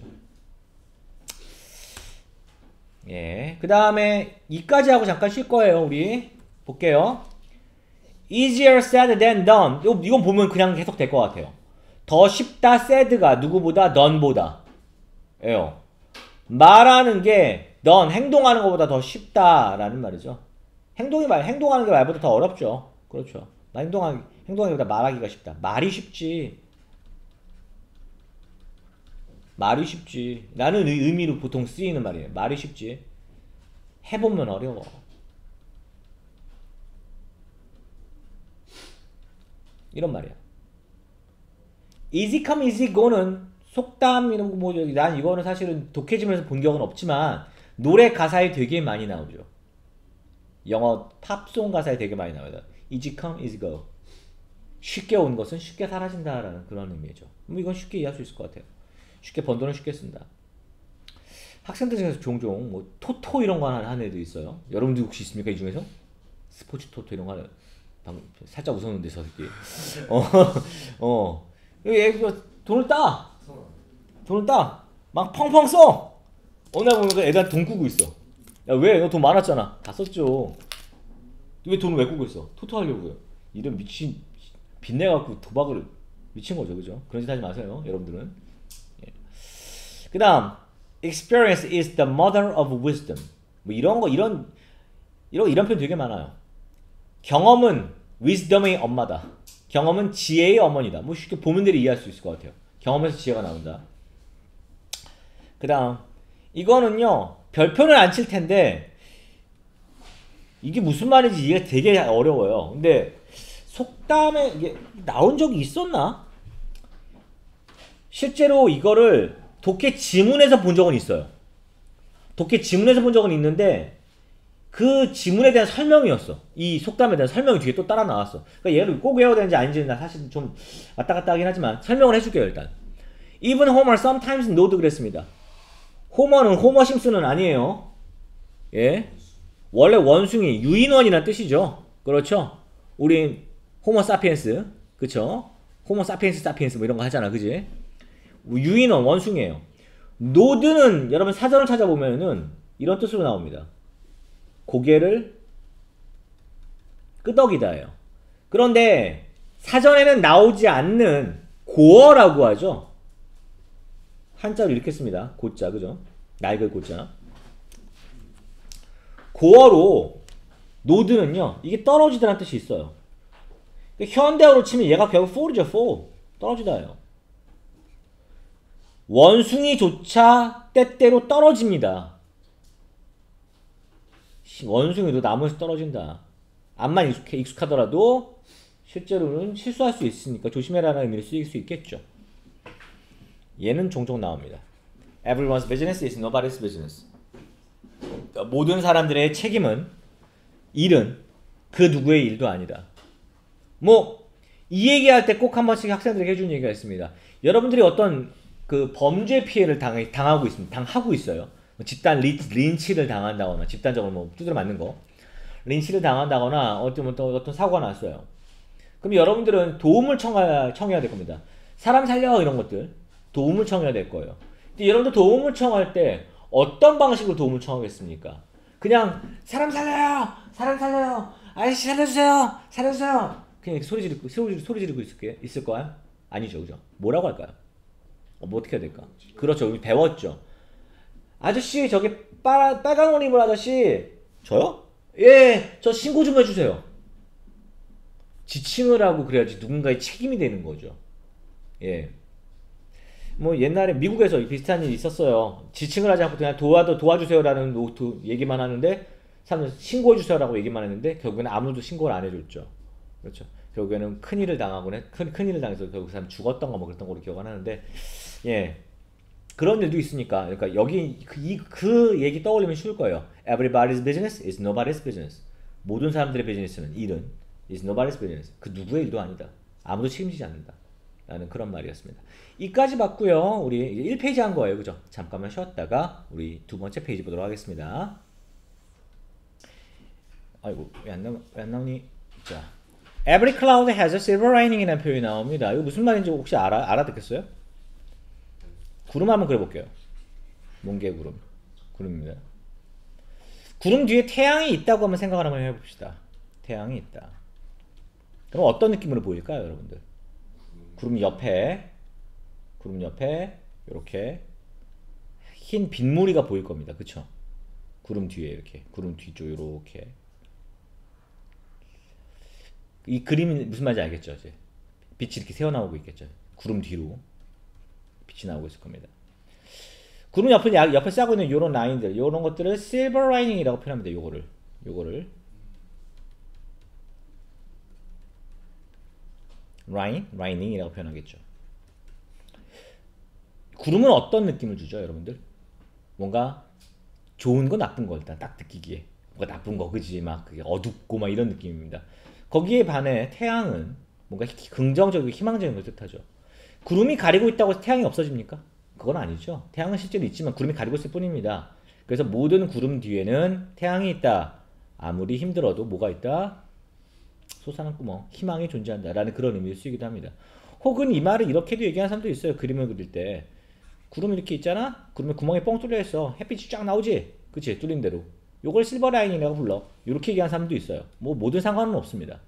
예. 그 다음에 이까지 하고 잠깐 쉴 거예요. 우리 볼게요. easier said than done. 이건 보면 그냥 해석될 것 같아요. 더 쉽다 said가 누구보다 done보다 예요. 말하는 게 done 행동하는 것보다 더 쉽다라는 말이죠. 행동하는 게 말보다 더 어렵죠. 그렇죠. 행동하는 것보다 말하기가 쉽다. 말이 쉽지. 말이 쉽지. 라는 의미로 보통 쓰이는 말이에요. 말이 쉽지. 해보면 어려워. 이런 말이야. easy come easy go는 속담이는 뭐 난 이거는 사실은 독해지면서 본 적은 없지만 노래 가사에 되게 많이 나오죠. 영어 팝송 가사에 되게 많이 나와요. easy come easy go. 쉽게 온 것은 쉽게 사라진다라는 그런 의미죠. 뭐 이건 쉽게 이해할 수 있을 것 같아요. 쉽게 번 돈은 쉽게 쓴다. 학생들 중에서 종종 뭐 토토 이런 거 하는 애도 있어요. 여러분들 혹시 있습니까? 이 중에서? 스포츠 토토 이런 거 하는 방금 살짝 웃었는데 저 새끼. 얘 돈을 따. 막 펑펑 써. 어느 날 보면 애들한테 돈 꾸고 있어. 야 왜? 너 돈 많았잖아. 다 썼죠. 왜 돈을 왜 꾸고 있어? 토토 하려고요. 이런 미친 빚내갖고 도박을 미친 거죠, 그죠? 그런 짓 하지 마세요, 여러분들은. 예. 그 다음 experience is the mother of wisdom. 뭐 이런 표현 되게 많아요. 경험은 wisdom의 엄마다. 경험은 지혜의 어머니다. 뭐 쉽게 보면 대로 이해할 수 있을 것 같아요. 경험에서 지혜가 나온다. 그 다음 이거는요 별표는 안 칠 텐데 이게 무슨 말인지 이해가 되게 어려워요. 근데 속담에 이게 나온 적이 있었나? 실제로 이거를 독해 지문에서 본 적은 있어요. 독해 지문에서 본 적은 있는데 그 지문에 대한 설명이었어. 이 속담에 대한 설명이 뒤에 또 따라 나왔어. 그러니까 얘를 꼭 외워야 되는지 아닌지는 나 사실 좀 왔다 갔다 하긴 하지만 설명을 해줄게요. 일단 Even Homer sometimes knowed 그랬습니다. 호머는 호머 심슨은 아니에요. 예, 원래 원숭이 유인원이란 뜻이죠. 그렇죠. 우린 호모 사피엔스, 그쵸? 호모 사피엔스 뭐 이런 거 하잖아, 그지? 유인원 원숭이에요. 노드는 여러분 사전을 찾아보면은 이런 뜻으로 나옵니다. 고개를 끄덕이다예요. 그런데 사전에는 나오지 않는 고어라고 하죠. 한자로 이렇게 씁니다. 고자, 그죠? 낡을 고자. 고어로 노드는요, 이게 떨어지다라는 뜻이 있어요. 현대어로 치면 얘가 결국 fall이죠, fall. 떨어지다예요. 원숭이조차 때때로 떨어집니다. 원숭이도 나무에서 떨어진다. 암만 익숙하더라도 실제로는 실수할 수 있으니까 조심해라는 의미로 쓰일 수 있겠죠. 얘는 종종 나옵니다. Everyone's business is nobody's business. 모든 사람들의 책임은, 일은 그 누구의 일도 아니다. 뭐 이 얘기할 때 꼭 한 번씩 학생들에게 해주는 얘기가 있습니다. 여러분들이 어떤 그 범죄 피해를 당하고 있어요. 집단 린치를 당한다거나, 집단적으로 뭐 두드려 맞는 거, 린치를 당한다거나 어떤 사고가 났어요. 그럼 여러분들은 도움을 청해야 될 겁니다. 사람 살려 이런 것들 도움을 청해야 될 거예요. 근데 여러분들 도움을 청할 때 어떤 방식으로 도움을 청하겠습니까? 그냥 사람 살려요, 사람 살려요, 아저씨 살려주세요, 살려주세요. 그냥 소리 지르고 있을 거야? 아니죠, 그죠? 뭐라고 할까요? 뭐 어떻게 해야 될까? 그렇죠, 우리 배웠죠. 아저씨 저기 빨간 옷 입은 아저씨 저요? 예, 저 신고 좀 해주세요. 지칭을 하고 그래야지 누군가의 책임이 되는 거죠. 예. 뭐 옛날에 미국에서 비슷한 일이 있었어요. 지칭을 하지 않고 그냥 도와주세요라는 얘기만 하는데 사람들 신고해주세요라고 얘기만 했는데 결국에는 아무도 신고를 안 해줬죠. 그렇죠. 결국에는 큰일을 당하곤 큰일을 당해서 결국 사람 죽었던 거 뭐 그랬던 걸로 기억하는데 예. 그런 일도 있으니까 그러니까 여기 그 얘기 떠올리면 쉬울 거예요. Everybody's business is nobody's business. 모든 사람들의 비즈니스는 일은 is nobody's business. 그 누구의 일도 아니다. 아무도 책임지지 않는다. 라는 그런 말이었습니다. 이까지 봤고요. 우리 1페이지 한 거예요. 그죠? 잠깐만 쉬었다가 우리 두 번째 페이지 보도록 하겠습니다. 아이고 왜 안 나오니? 자, Every cloud has a silver lining 이라는 표현이 나옵니다. 이거 무슨 말인지 혹시 알아듣겠어요? 구름 한번 그려볼게요. 몽개구름. 구름입니다. 구름 뒤에 태양이 있다고 한번 생각을 한번 해봅시다. 태양이 있다. 그럼 어떤 느낌으로 보일까요, 여러분들? 구름 옆에 이렇게 흰 빗무리가 보일 겁니다. 그쵸? 구름 뒤에 이렇게 구름 뒤쪽 이렇게 이 그림이 무슨 말인지 알겠죠? 이제 빛이 이렇게 새어나오고 있겠죠? 구름 뒤로 빛이 나오고 있을 겁니다. 구름 옆에 싸고 있는 요런 라인들, 요런 것들을 silver lining이라고 표현합니다. 요거를 lining이라고 표현하겠죠. 구름은 어떤 느낌을 주죠, 여러분들? 뭔가 좋은 거 나쁜 거 일단 딱 느끼기에 뭔가 나쁜 거 그지 막 그게 어둡고 막 이런 느낌입니다. 거기에 반해 태양은 뭔가 긍정적이고 희망적인 걸 뜻하죠. 구름이 가리고 있다고 해서 태양이 없어집니까? 그건 아니죠. 태양은 실제로 있지만 구름이 가리고 있을 뿐입니다. 그래서 모든 구름 뒤에는 태양이 있다. 아무리 힘들어도 뭐가 있다? 솟아난 구멍, 희망이 존재한다 라는 그런 의미를 쓰기도 합니다. 혹은 이 말을 이렇게도 얘기하는 사람도 있어요. 그림을 그릴 때 구름이 이렇게 있잖아? 구름에 구멍이 뻥 뚫려 있어. 햇빛이 쫙 나오지? 그치? 뚫린 대로. 요걸 실버 라인이라고 불러. 이렇게 얘기하는 사람도 있어요. 뭐 모든 상관은 없습니다.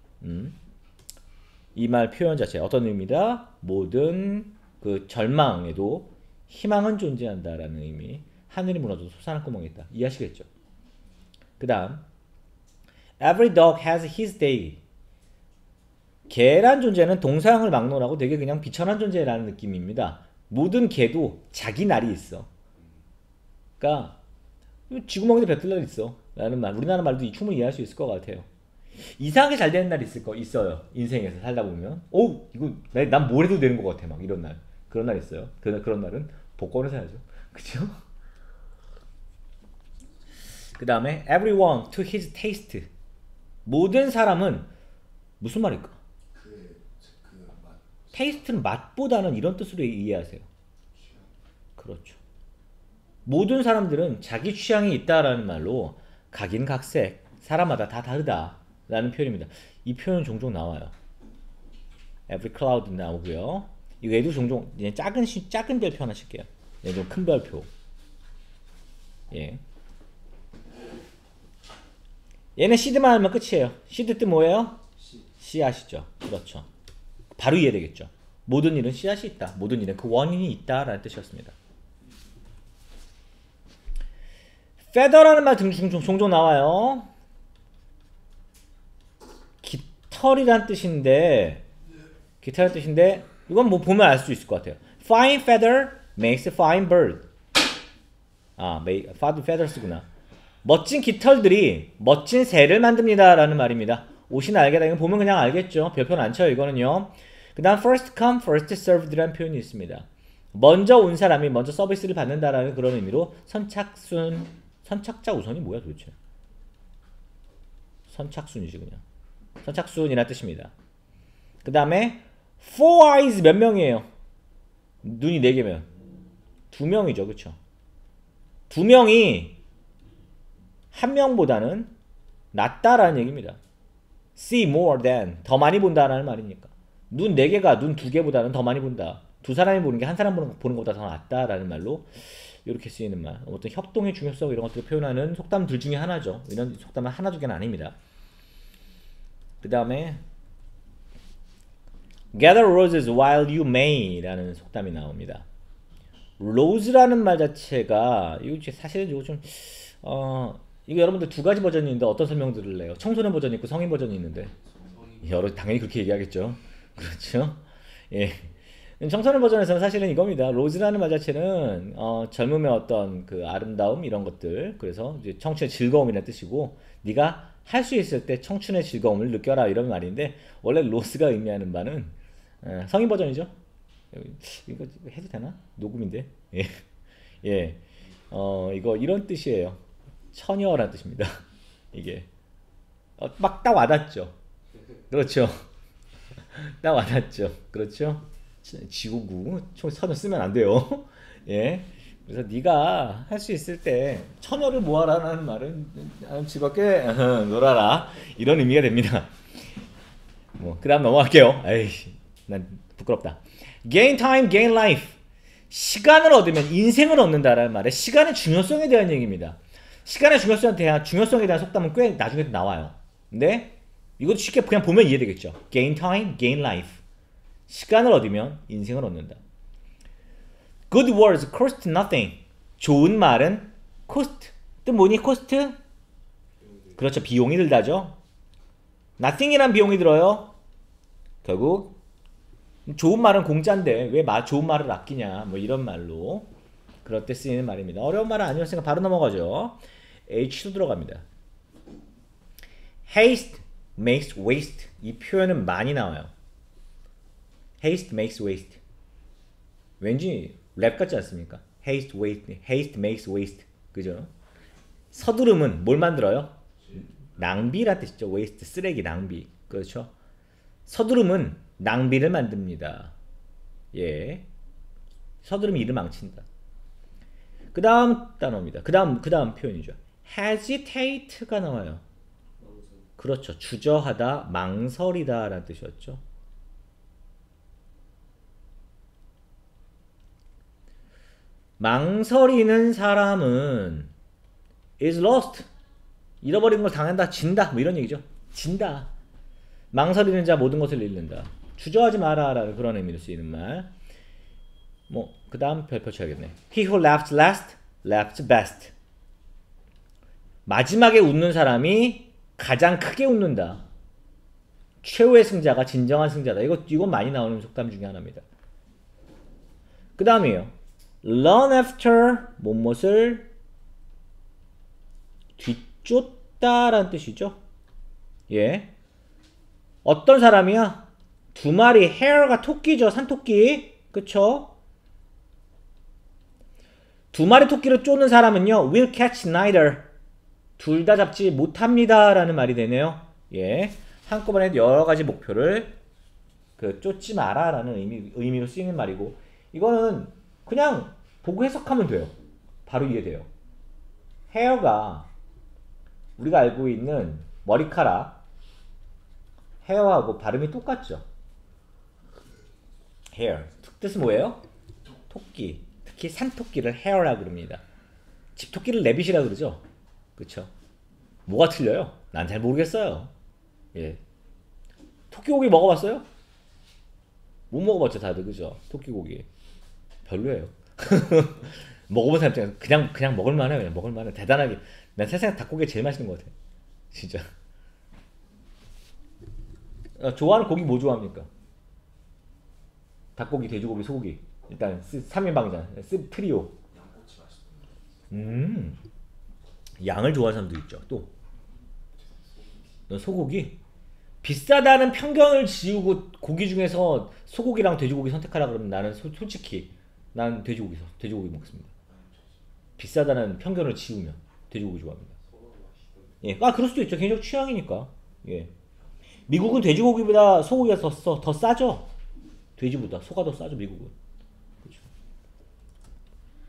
이 말 표현 자체 어떤 의미다? 모든 그 절망에도 희망은 존재한다라는 의미. 하늘이 무너져도 솟아난 구멍이 있다. 이해하시겠죠? 그 다음 Every dog has his day. 개란 존재는 동사형을 막론하고 되게 그냥 비천한 존재라는 느낌입니다. 모든 개도 자기 날이 있어. 그러니까 쥐구멍에도 뱉을 날이 있어 라는 말. 우리나라 말도 충분히 이해할 수 있을 것 같아요. 이상하게 잘 되는 날이 있어요. 인생에서 살다 보면 이거 난 뭘 해도 되는 것 같아 막 이런 날. 그런 날 있어요. 그런 날은 복권을 사야죠. 그쵸? 그 다음에 everyone to his taste. 모든 사람은 무슨 말일까? 테이스트는 맛보다는 이런 뜻으로 이해하세요. 그렇죠. 모든 사람들은 자기 취향이 있다라는 말로 각인각색, 사람마다 다 다르다 라는 표현입니다. 이 표현 종종 나와요. Every cloud 나오고요. 이 외에도 종종 작은 별표 하나 칠게요. 좀 큰 별표. 예. 얘는 시드만 하면 끝이에요. 시드 뜻 뭐예요? 씨앗이죠. 그렇죠. 바로 이해되겠죠. 모든 일은 씨앗이 있다. 모든 일은 그 원인이 있다 라는 뜻이었습니다. feather라는 말 종종 나와요. 깃털이란 뜻인데 이건 뭐 보면 알 수 있을 것 같아요. Fine feather makes a fine bird. feathers구나. 멋진 깃털들이 멋진 새를 만듭니다 라는 말입니다. 옷이나 알게다. 이건 보면 그냥 알겠죠. 별표는 안 쳐요 이거는요. 그 다음 first come first served 라는 표현이 있습니다. 먼저 온 사람이 먼저 서비스를 받는다라는 그런 의미로 선착자 우선이 뭐야 도대체? 선착순이지 그냥. 선착순이라는 뜻입니다. 그 다음에 four eyes 몇 명이에요? 눈이 4개면 2명이죠. 그쵸? 2명이 한 명보다는 낫다라는 얘기입니다. see more than 더 많이 본다라는 말이니까 눈 4개가 눈 2개보다는 더 많이 본다. 두 사람이 보는 게 한 사람 보는 것보다 더 낫다라는 말로 이렇게 쓰이는 말. 어떤 협동의 중요성 이런 것들을 표현하는 속담들 중에 하나죠. 이런 속담은 하나 두 개는 아닙니다. 그 다음에 gather roses while you may 라는 속담이 나옵니다. rose라는 말 자체가 이거 사실은 이거 좀 이거 여러분들 두 가지 버전이 있는데 어떤 설명 들을래요? 청소년 버전이 있고 성인 버전이 있는데 당연히 그렇게 얘기하겠죠. 그렇죠? 예. 청소년 버전에서는 사실은 이겁니다. 로즈라는 말 자체는 젊음의 어떤 그 아름다움 이런 것들, 그래서 이제 청춘의 즐거움이라는 뜻이고 네가 할 수 있을 때 청춘의 즐거움을 느껴라 이런 말인데 원래 로스가 의미하는 바는 성인 버전이죠. 이거 해도 되나? 녹음인데. 예. 예. 이거 이런 뜻이에요. 처녀라는 뜻입니다. 이게 막 딱 와닿죠. 그렇죠. 딱 와닿죠. 그렇죠. 지구구 선을 쓰면 안 돼요. 예. 그래서 네가 할 수 있을 때 처녀를 모아라는 말은 즐겁게 놀아라 이런 의미가 됩니다. 뭐 그다음 넘어갈게요. 에이, 난 부끄럽다. Gain time, gain life. 시간을 얻으면 인생을 얻는다라는 말에 시간의 중요성에 대한 얘기입니다. 시간의 중요성에 대한 속담은 꽤 나중에 나와요. 근데 이것도 쉽게 그냥 보면 이해되겠죠. Gain time, gain life. 시간을 얻으면 인생을 얻는다. Good words cost nothing. 좋은 말은 cost. 뜻 뭐니? cost? 그렇죠. 비용이 들다죠. nothing이란 비용이 들어요. 결국 좋은 말은 공짜인데 왜 좋은 말을 아끼냐 뭐 이런 말로 그럴 때 쓰이는 말입니다. 어려운 말은 아니었으니까 바로 넘어가죠. H도 들어갑니다. Haste makes waste. 이 표현은 많이 나와요. Haste makes waste. 왠지 랩 같지 않습니까? Haste, waste, haste makes waste. 그죠? 서두름은 뭘 만들어요? 낭비란 뜻이죠. waste, 쓰레기, 낭비. 그렇죠? 서두름은 낭비를 만듭니다. 예. 서두름이 일을 망친다. 그 다음 단어입니다. 그 다음 표현이죠. hesitate가 나와요. 그렇죠. 주저하다, 망설이다 라는 뜻이었죠. 망설이는 사람은 is lost. 잃어버린 걸 당한다, 진다 뭐 이런 얘기죠. 진다. 망설이는 자 모든 것을 잃는다. 주저하지 마라 라는 그런 의미로 쓰이는 말. 뭐 그 다음 별표 쳐야겠네. He who laughs last, laughs best. 마지막에 웃는 사람이 가장 크게 웃는다. 최후의 승자가 진정한 승자다. 이건 많이 나오는 속담 중에 하나입니다. 그 다음이에요. Run after 무엇을 뒤쫓다라는 뜻이죠. 예. 어떤 사람이야? 두 마리 hare가 토끼죠. 산토끼. 그쵸? 두 마리 토끼를 쫓는 사람은요. will catch neither. 둘 다 잡지 못합니다. 라는 말이 되네요. 예. 한꺼번에 여러 가지 목표를 쫓지 마라 라는 의미로 쓰이는 말이고, 이거는 그냥 보고 해석하면 돼요. 바로 이해돼요. 헤어가 우리가 알고 있는 머리카락, 헤어하고 발음이 똑같죠. hair. 뜻은 뭐예요? 토끼. 특히 산토끼를 hair라고 그럽니다. 집토끼를 레빗이라고 그러죠. 그쵸? 뭐가 틀려요? 난 잘 모르겠어요. 예. 토끼고기 먹어봤어요? 못 먹어봤죠 다들. 그죠? 토끼고기 별로예요. 먹어본 사람 중에 그냥 먹을만해. 그냥 먹을만해. 대단하게. 난 세상에 닭고기 제일 맛있는 것 같아. 진짜. 좋아하는 고기 뭐 좋아합니까? 닭고기, 돼지고기, 소고기. 일단 3인방이잖아. 트리오. 양을 좋아하는 사람도 있죠. 또 너 소고기? 비싸다는 편견을 지우고 고기 중에서 소고기랑 돼지고기 선택하라 그러면 나는 솔직히 난 돼지고기 먹습니다. 비싸다는 편견을 지우면 돼지고기 좋아합니다. 예, 그럴 수도 있죠. 개인적 취향이니까. 예. 미국은 돼지고기보다 소고기가 더 싸죠. 돼지보다 소가 더 싸죠. 미국은. 그렇죠.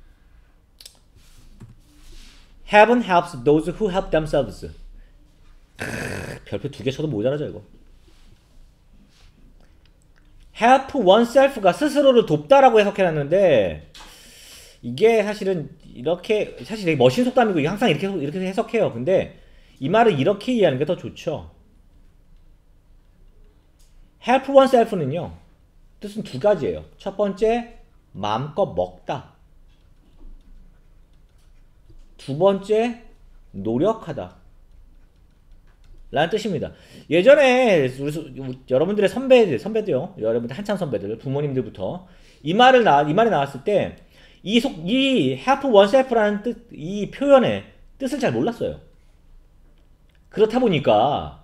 Heaven helps those who help themselves. 별표 2개 쳐도 모자라죠 이거. help oneself가 스스로를 돕다라고 해석해놨는데 이게 사실은 이렇게 사실 되게 멋진 속담이고 항상 이렇게 해석해요. 근데 이 말을 이렇게 이해하는 게 더 좋죠. help oneself는요 뜻은 두 가지예요. 첫 번째 마음껏 먹다. 두 번째 노력하다 라는 뜻입니다. 예전에 여러분들의 선배도요. 여러분들 한참 선배들, 부모님들부터 이 말이 나왔을 때 이 help oneself라는 뜻, 이 표현의 뜻을 잘 몰랐어요. 그렇다 보니까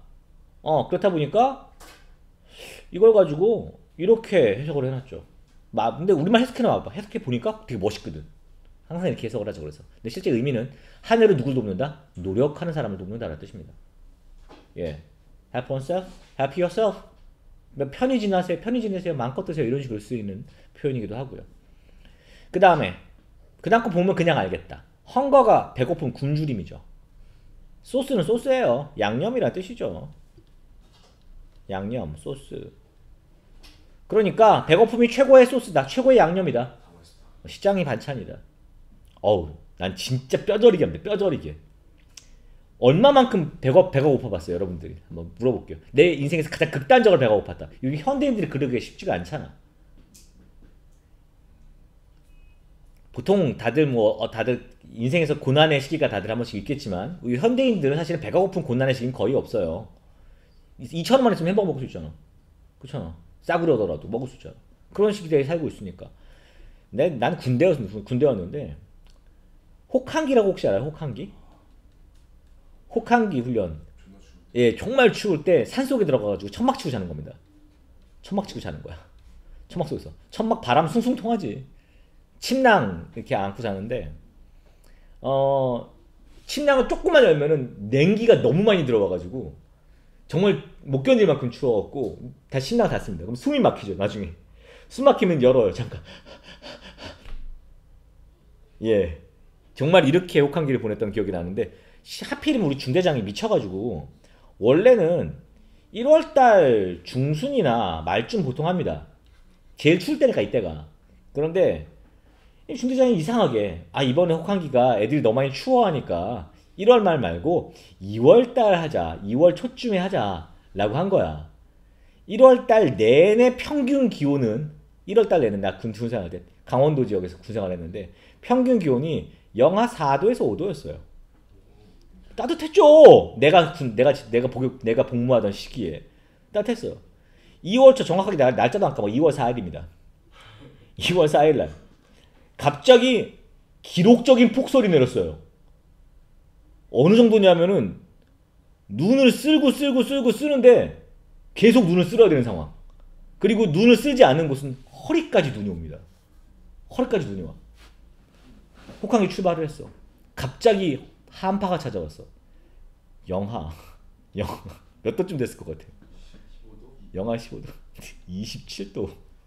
이걸 가지고 이렇게 해석을 해놨죠. 근데 우리말 해석해 보니까 되게 멋있거든. 항상 이렇게 해석을 하죠. 그래서 근데 실제 의미는 하늘은 누굴 돕는다? 노력하는 사람을 돕는다라는 뜻입니다. 예, help oneself, help yourself. 편히 지내세요, 마음껏 드세요 이런 식으로 쓰이는 표현이기도 하고요. 그 다음 거 보면 그냥 알겠다. 헝거가 배고픔 굶주림이죠. 소스는 소스예요. 양념이란 뜻이죠. 양념, 소스. 그러니까 배고픔이 최고의 소스다. 최고의 양념이다. 시장이 반찬이다. 어우, 난 진짜 뼈저리게 합니다. 뼈저리게. 얼마만큼 배가 고파봤어요, 여러분들이? 한번 물어볼게요. 내 인생에서 가장 극단적으로 배가 고팠다. 여기 현대인들이 그러기가 쉽지가 않잖아. 보통 다들 다들 인생에서 고난의 시기가 다들 한 번씩 있겠지만 우리 현대인들은 사실은 배가 고픈 고난의 시기는 거의 없어요. 2,000원만 있으면 햄버거 먹을 수 있잖아. 그렇잖아. 싸구려더라도 먹을 수 있잖아. 그런 시기대에 살고 있으니까. 난 군대였는데 혹한기라고 혹시 알아요? 혹한기? 혹한기 훈련. 예, 정말 추울 때 산속에 들어가가지고 천막 치고 자는 겁니다. 천막 치고 자는 거야. 천막 속에서. 천막 바람 숭숭 통하지. 침낭 이렇게 안고 자는데 침낭을 조금만 열면은 냉기가 너무 많이 들어와가지고 정말 못 견딜 만큼 추워갖고 다시 침낭 닫습니다. 그럼 숨이 막히죠. 나중에 숨 막히면 열어요. 잠깐. 예, 정말 이렇게 혹한기를 보냈던 기억이 나는데 하필이면 우리 중대장이 미쳐가지고 원래는 1월달 중순이나 말쯤 보통 합니다. 제일 추울 때니까 이때가. 그런데 중대장이 이상하게 이번에 혹한기가 애들이 너무 많이 추워하니까 1월 말 말고 2월달 하자, 2월 초쯤에 하자 라고 한 거야. 1월달 내내 평균 기온은 1월달 내내 나 군생활 때 강원도 지역에서 군생활 했는데 평균 기온이 영하 4도에서 5도였어요. 따뜻했죠. 내가 복무하던 시기에 따뜻했어요. 2월 초 정확하게 날짜도 안 까먹어. 2월 4일입니다. 2월 4일날 갑자기 기록적인 폭설이 내렸어요. 어느 정도냐면은 눈을 쓸고 쓰는데 계속 눈을 쓸어야 되는 상황. 그리고 눈을 쓰지 않는 곳은 허리까지 눈이 옵니다. 허리까지 눈이 와. 혹한기 출발을 했어. 갑자기 한파가 찾아왔어. 영하 몇 도쯤 됐을 것 같아? 15도? 영하 15도. 27도.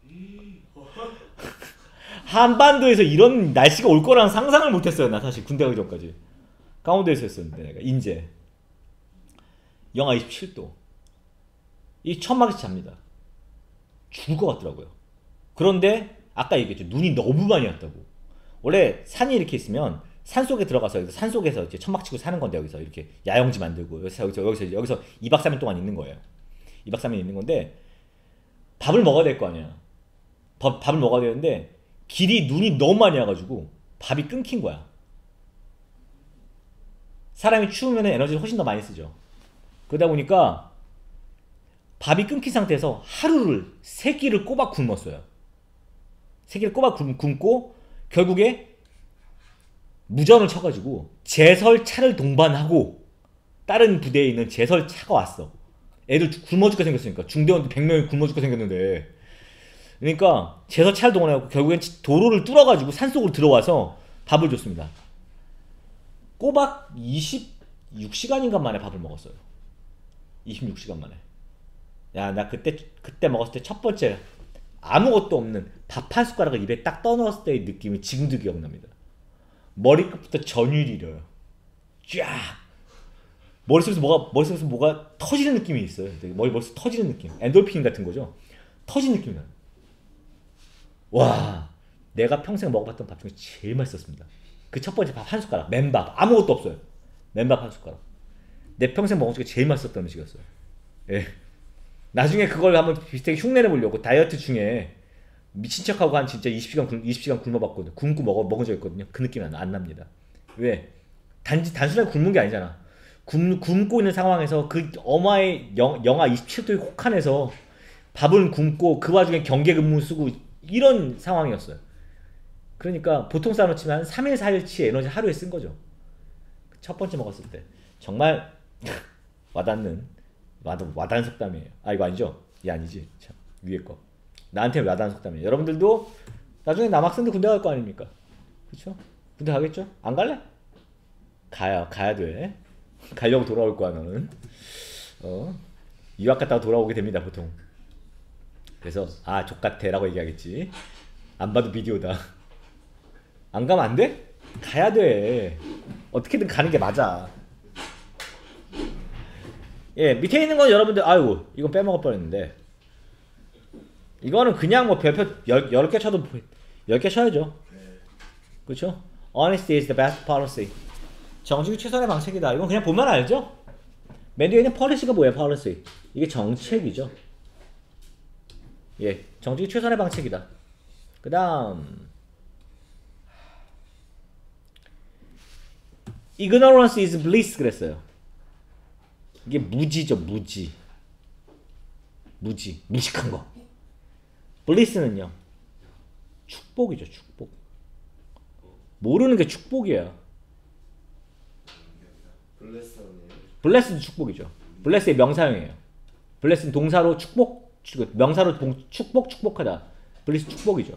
한반도에서 이런 날씨가 올 거라는 상상을 못했어요. 나 사실 군대 가기 전까지. 강원도에서 했었는데 내가 인제 영하 27도. 이 천막에서 잡니다. 죽을 것 같더라고요. 그런데 아까 얘기했죠. 눈이 너무 많이 왔다고. 원래 산이 이렇게 있으면 산속에 들어가서 산속에서 이제 천막 치고 사는 건데 여기서 이렇게 야영지 만들고 여기서 2박 3일 동안 있는 거예요. 2박 3일 있는 건데 밥을 먹어야 될 거 아니야. 밥을 먹어야 되는데 길이 눈이 너무 많이 와가지고 밥이 끊긴 거야. 사람이 추우면 에너지를 훨씬 더 많이 쓰죠. 그러다 보니까 밥이 끊긴 상태에서 하루를 3끼를 꼬박 굶었어요. 3끼를 꼬박 굶고 결국에 무전을 쳐가지고 제설차를 동반하고 다른 부대에 있는 제설차가 왔어. 애들 굶어 죽게 생겼으니까. 중대원들 100명이 굶어 죽게 생겼는데 그러니까 제설차를 동원해갖고 결국엔 도로를 뚫어가지고 산속으로 들어와서 밥을 줬습니다. 꼬박 26시간인가 만에 밥을 먹었어요. 26시간 만에. 야, 나 그때 먹었을 때 첫 번째 아무것도 없는 밥 한 숟가락을 입에 딱 떠넣었을 때의 느낌이 지금도 기억납니다. 머리끝부터 전율이 이려요. 쫙. 머릿속에서 뭐가 터지는 느낌이 있어요. 머릿속 터지는 느낌. 엔돌핀 같은 거죠. 터지는 느낌이 나요. 와, 내가 평생 먹어봤던 밥 중에 제일 맛있었습니다. 그 첫 번째 밥 한 숟가락, 맨밥, 아무것도 없어요. 맨밥 한 숟가락. 내 평생 먹은 중에 제일 맛있었던 음식이었어요. 예. 나중에 그걸 한번 비슷하게 흉내내 보려고 다이어트 중에 미친 척하고 한 진짜 20시간 굶어봤거든요. 굶고 먹은 적 있거든요. 그 느낌이 안 납니다. 왜? 단순하게 굶는 게 아니잖아. 굶고 있는 상황에서 그 어마의 영하 27도의 혹한에서 밥을 굶고 그 와중에 경계 근무 쓰고 이런 상황이었어요. 그러니까 보통 사람으로 치면 한 3일 4일치 에너지 하루에 쓴 거죠. 첫 번째 먹었을 때 정말 와닿는 속담이에요. 아, 이거 아니죠? 이 아니지. 참, 위에 거. 나한테 와닿는 속담이에요. 여러분들도 나중에 남학생들 군대 갈 거 아닙니까? 그쵸? 군대 가겠죠? 안 갈래? 가야 돼. 가려고 돌아올 거야, 너는. 유학 갔다가 돌아오게 됩니다, 보통. 그래서 아, 족같아 라고 얘기하겠지. 안 봐도 비디오다. 안 가면 안 돼? 가야 돼. 어떻게든 가는 게 맞아. 예, 밑에 있는 건 여러분들, 아이고, 이건 빼먹을 뻔했는데, 이거는 그냥 뭐 별표 10개 쳐도 10개 쳐야죠. 그렇죠? Honesty is the best policy. 정직이 최선의 방책이다. 이건 그냥 보면 알죠? 맨 뒤에 있는 policy가 뭐예요? policy. 이게 정책이죠. 예, 정직이 최선의 방책이다. 그 다음, ignorance is bliss 그랬어요. 이게 무지죠, 무식한 거. bliss는요, 축복이죠, 축복. 모르는 게 축복이야. bless도 축복이죠. bless의 명사형이에요. bless는 동사로 축복, 명사로 축복하다. bliss 축복이죠.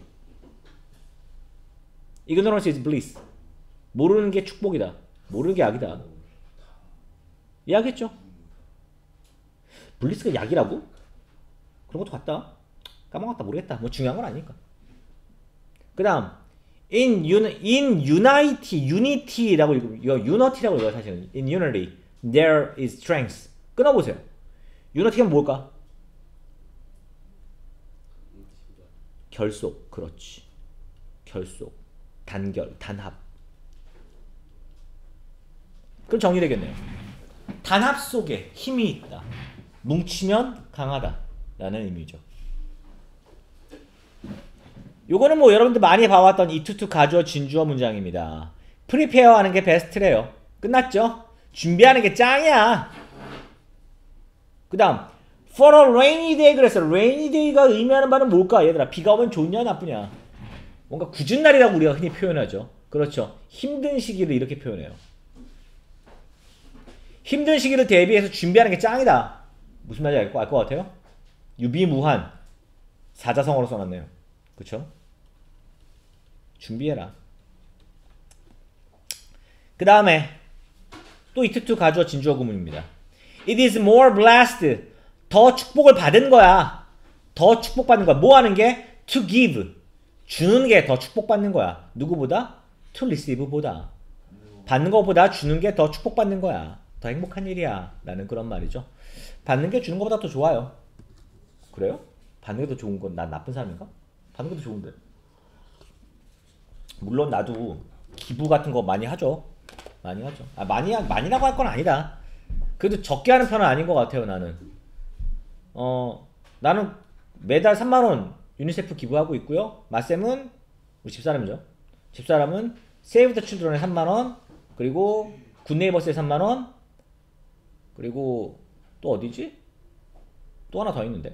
ignorance is bliss. 모르는 게 축복이다. 모르는 게 약이다. 이해하겠죠? 블리스가 약이라고? 그런 것도 같다. 까먹었다. 모르겠다. 뭐 중요한 건 아니니까. 그 다음 in unity라고 이거 unity라고 읽어요. 사실은 in unity there is strength. 끊어보세요. unity가 뭘까? 결속. 그렇지. 결속. 단결. 단합. 그럼 정리되겠네요. 단합 속에 힘이 있다. 뭉치면 강하다. 라는 의미죠. 요거는 뭐 여러분들 많이 봐왔던 이투투 가주어 진주어 문장입니다. 프리페어 하는 게 베스트래요. 끝났죠? 준비하는 게 짱이야. 그 다음 for a rainy day 그랬어. rainy day가 의미하는 바는 뭘까? 얘들아, 비가 오면 좋냐 나쁘냐? 뭔가 굳은 날이라고 우리가 흔히 표현하죠. 그렇죠. 힘든 시기를 이렇게 표현해요. 힘든 시기를 대비해서 준비하는 게 짱이다. 무슨 말인지 알 것 같아요? 유비무한. 사자성어로 써놨네요. 그쵸? 준비해라. 그 다음에 또 이특투 가주어 진주어 구문입니다. It is more blessed. 더 축복을 받은 거야. 더 축복받는 거야. 뭐 하는 게? To give. 주는 게 더 축복받는 거야. 누구보다? To receive보다. 받는 것보다 주는 게 더 축복받는 거야. 더 행복한 일이야. 라는 그런 말이죠. 받는 게 주는 것보다 더 좋아요. 그래요? 받는 게 더 좋은 건 난 나쁜 사람인가? 받는 게 더 좋은데. 물론 나도 기부 같은 거 많이 하죠. 많이 하죠. 아, 많이라고 할 건 아니다. 그래도 적게 하는 편은 아닌 것 같아요, 나는. 나는 매달 3만원 유니세프 기부하고 있고요. 마쌤은 우리 집사람이죠. 집사람은 세이브 더 칠드런에 3만원, 그리고 굿네이버스에 3만원, 그리고 또 어디지? 또 하나 더 있는데.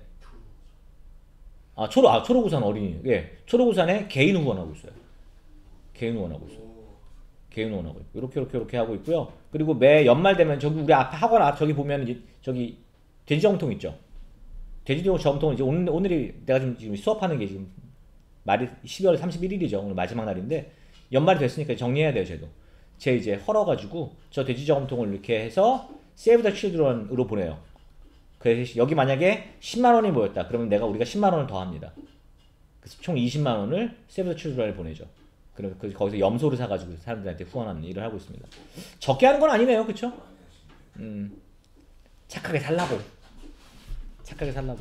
초록우산 어린이. 예, 초록우산에 개인 후원하고 있어요. 개인 후원하고 있어요. 개인 후원하고 있고. 이렇게 하고 있고요. 그리고 매 연말 되면 저기 우리 앞 학원 앞 저기 보면 저기 돼지저금통 있죠. 돼지저금통은 이제 오늘이 내가 지금 수업하는 게 지금 말이 12월 31일이죠. 오늘 마지막 날인데 연말이 됐으니까 정리해야 돼요, 쟤도. 쟤 이제 헐어가지고 저 돼지저금통을 이렇게 해서 세이브 더 칠드런으로 보내요. 그래서 여기 만약에 10만원이 모였다. 그러면 우리가 10만원을 더 합니다. 그래서 총 20만원을 세이브 더 칠드런에 보내죠. 그래서 거기서 염소를 사가지고 사람들한테 후원하는 일을 하고 있습니다. 적게 하는 건 아니네요. 그쵸? 착하게 살라고. 착하게 살라고.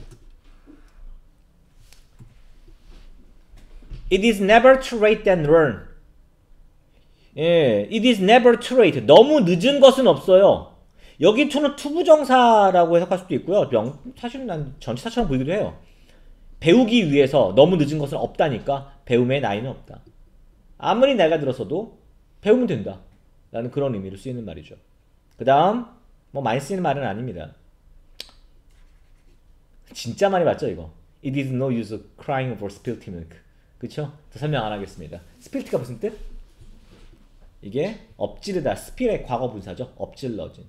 It is never too late to learn. 예, it is never too late. 너무 늦은 것은 없어요. 여기 to는 투부정사라고 해석할 수도 있고요. 사실은 난 전치사처럼 보이기도 해요. 배우기 위해서 너무 늦은 것은 없다니까 배움의 나이는 없다. 아무리 나이가 들어서도 배우면 된다. 라는 그런 의미로 쓰이는 말이죠. 그 다음 뭐 많이 쓰이는 말은 아닙니다. 진짜 많이 봤죠 이거. It is no use crying over spilt milk. 그쵸? 더 설명 안 하겠습니다. spilt가 무슨 뜻? 이게 엎지르다. spill의 과거 분사죠. 엎질러진.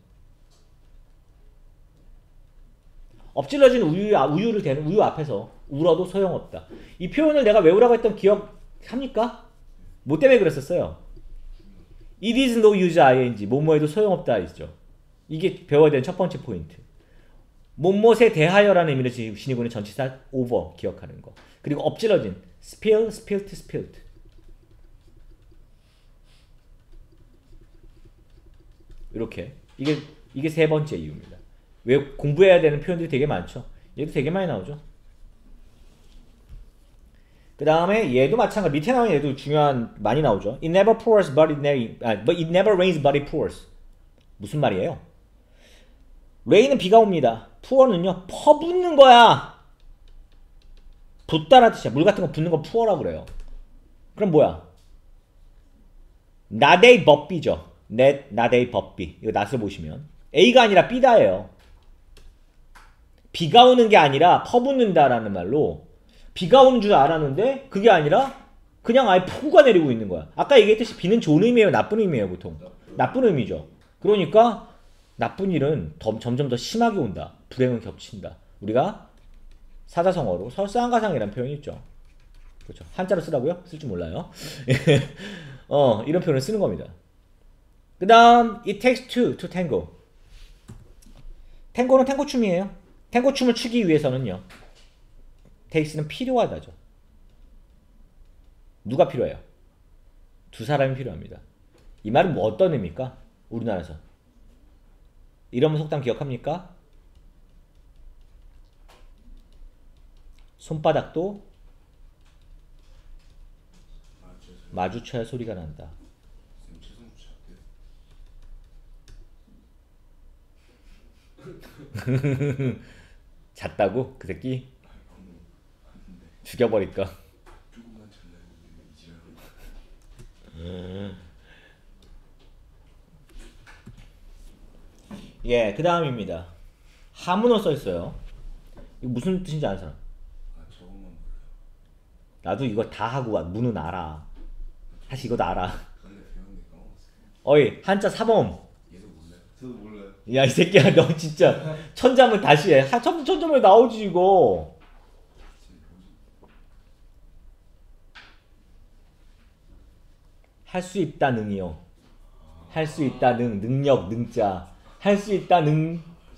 엎질러진 우유를 대는 우유 앞에서 울어도 소용없다. 이 표현을 내가 외우라고 했던 기억합니까? 뭐 때문에 그랬었어요? It is no use ing. 뭐뭐해도 소용없다 있죠. 이게 배워야 되는 첫 번째 포인트. 뭐뭐에 대하여라는 의미를 지니고 있는 전치사 over 기억하는 거. 그리고 엎질러진 spill, spilt, spilt. 이렇게 이게 세 번째 이유입니다. 왜 공부해야 되는 표현들이 되게 많죠. 얘도 되게 많이 나오죠. 그 다음에 얘도 마찬가지. 밑에 나오는 얘도 중요한 많이 나오죠. It never pours but it never rains but it pours. 무슨 말이에요? rain은 비가 옵니다. pour는요 퍼붓는 거야. 붓다라는 뜻이야. 물 같은 거 붓는 거 pour라고 그래요. 그럼 뭐야? 나데이 법비죠. 나데이 법비. 이거 낫을 보시면 A가 아니라 B다예요. 비가 오는 게 아니라 퍼붓는다라는 말로 비가 오는 줄 알았는데 그게 아니라 그냥 아예 폭우가 내리고 있는 거야. 아까 얘기했듯이 비는 좋은 의미예요? 나쁜 의미예요? 보통? 나쁜 의미죠. 그러니까 나쁜 일은 점점 더 심하게 온다. 불행은 겹친다. 우리가 사자성어로 설상가상이라는 표현이 있죠. 그렇죠. 한자로 쓰라고요? 쓸 줄 몰라요. 이런 표현을 쓰는 겁니다. 그 다음 It takes two to tango. 탱고는 탱고춤이에요. 탱고춤을 추기 위해서는요 takes는 필요하다죠. 누가 필요해요? 두 사람이 필요합니다. 이 말은 뭐 어떤 의미입니까? 우리나라에서 이러면 속담 기억합니까? 손바닥도 마주쳐야 소리가 난다. 잤다고? 그 새끼? 죽여버릴까? 예, 그 다음입니다. 하문어 써있어요. 이거 무슨 뜻인지 아는 사람? 나도 이거 다 하고 문은 알아. 사실 이것도 알아. 어이, 한자 사범. 저도 몰라요. 야, 이 새끼야, 너 진짜 천자문 다시 해. 천자문에 나오지 이거. 할 수 있다 능이요. 할 수 있다 능. 능력 능자. 할 수 있다 능.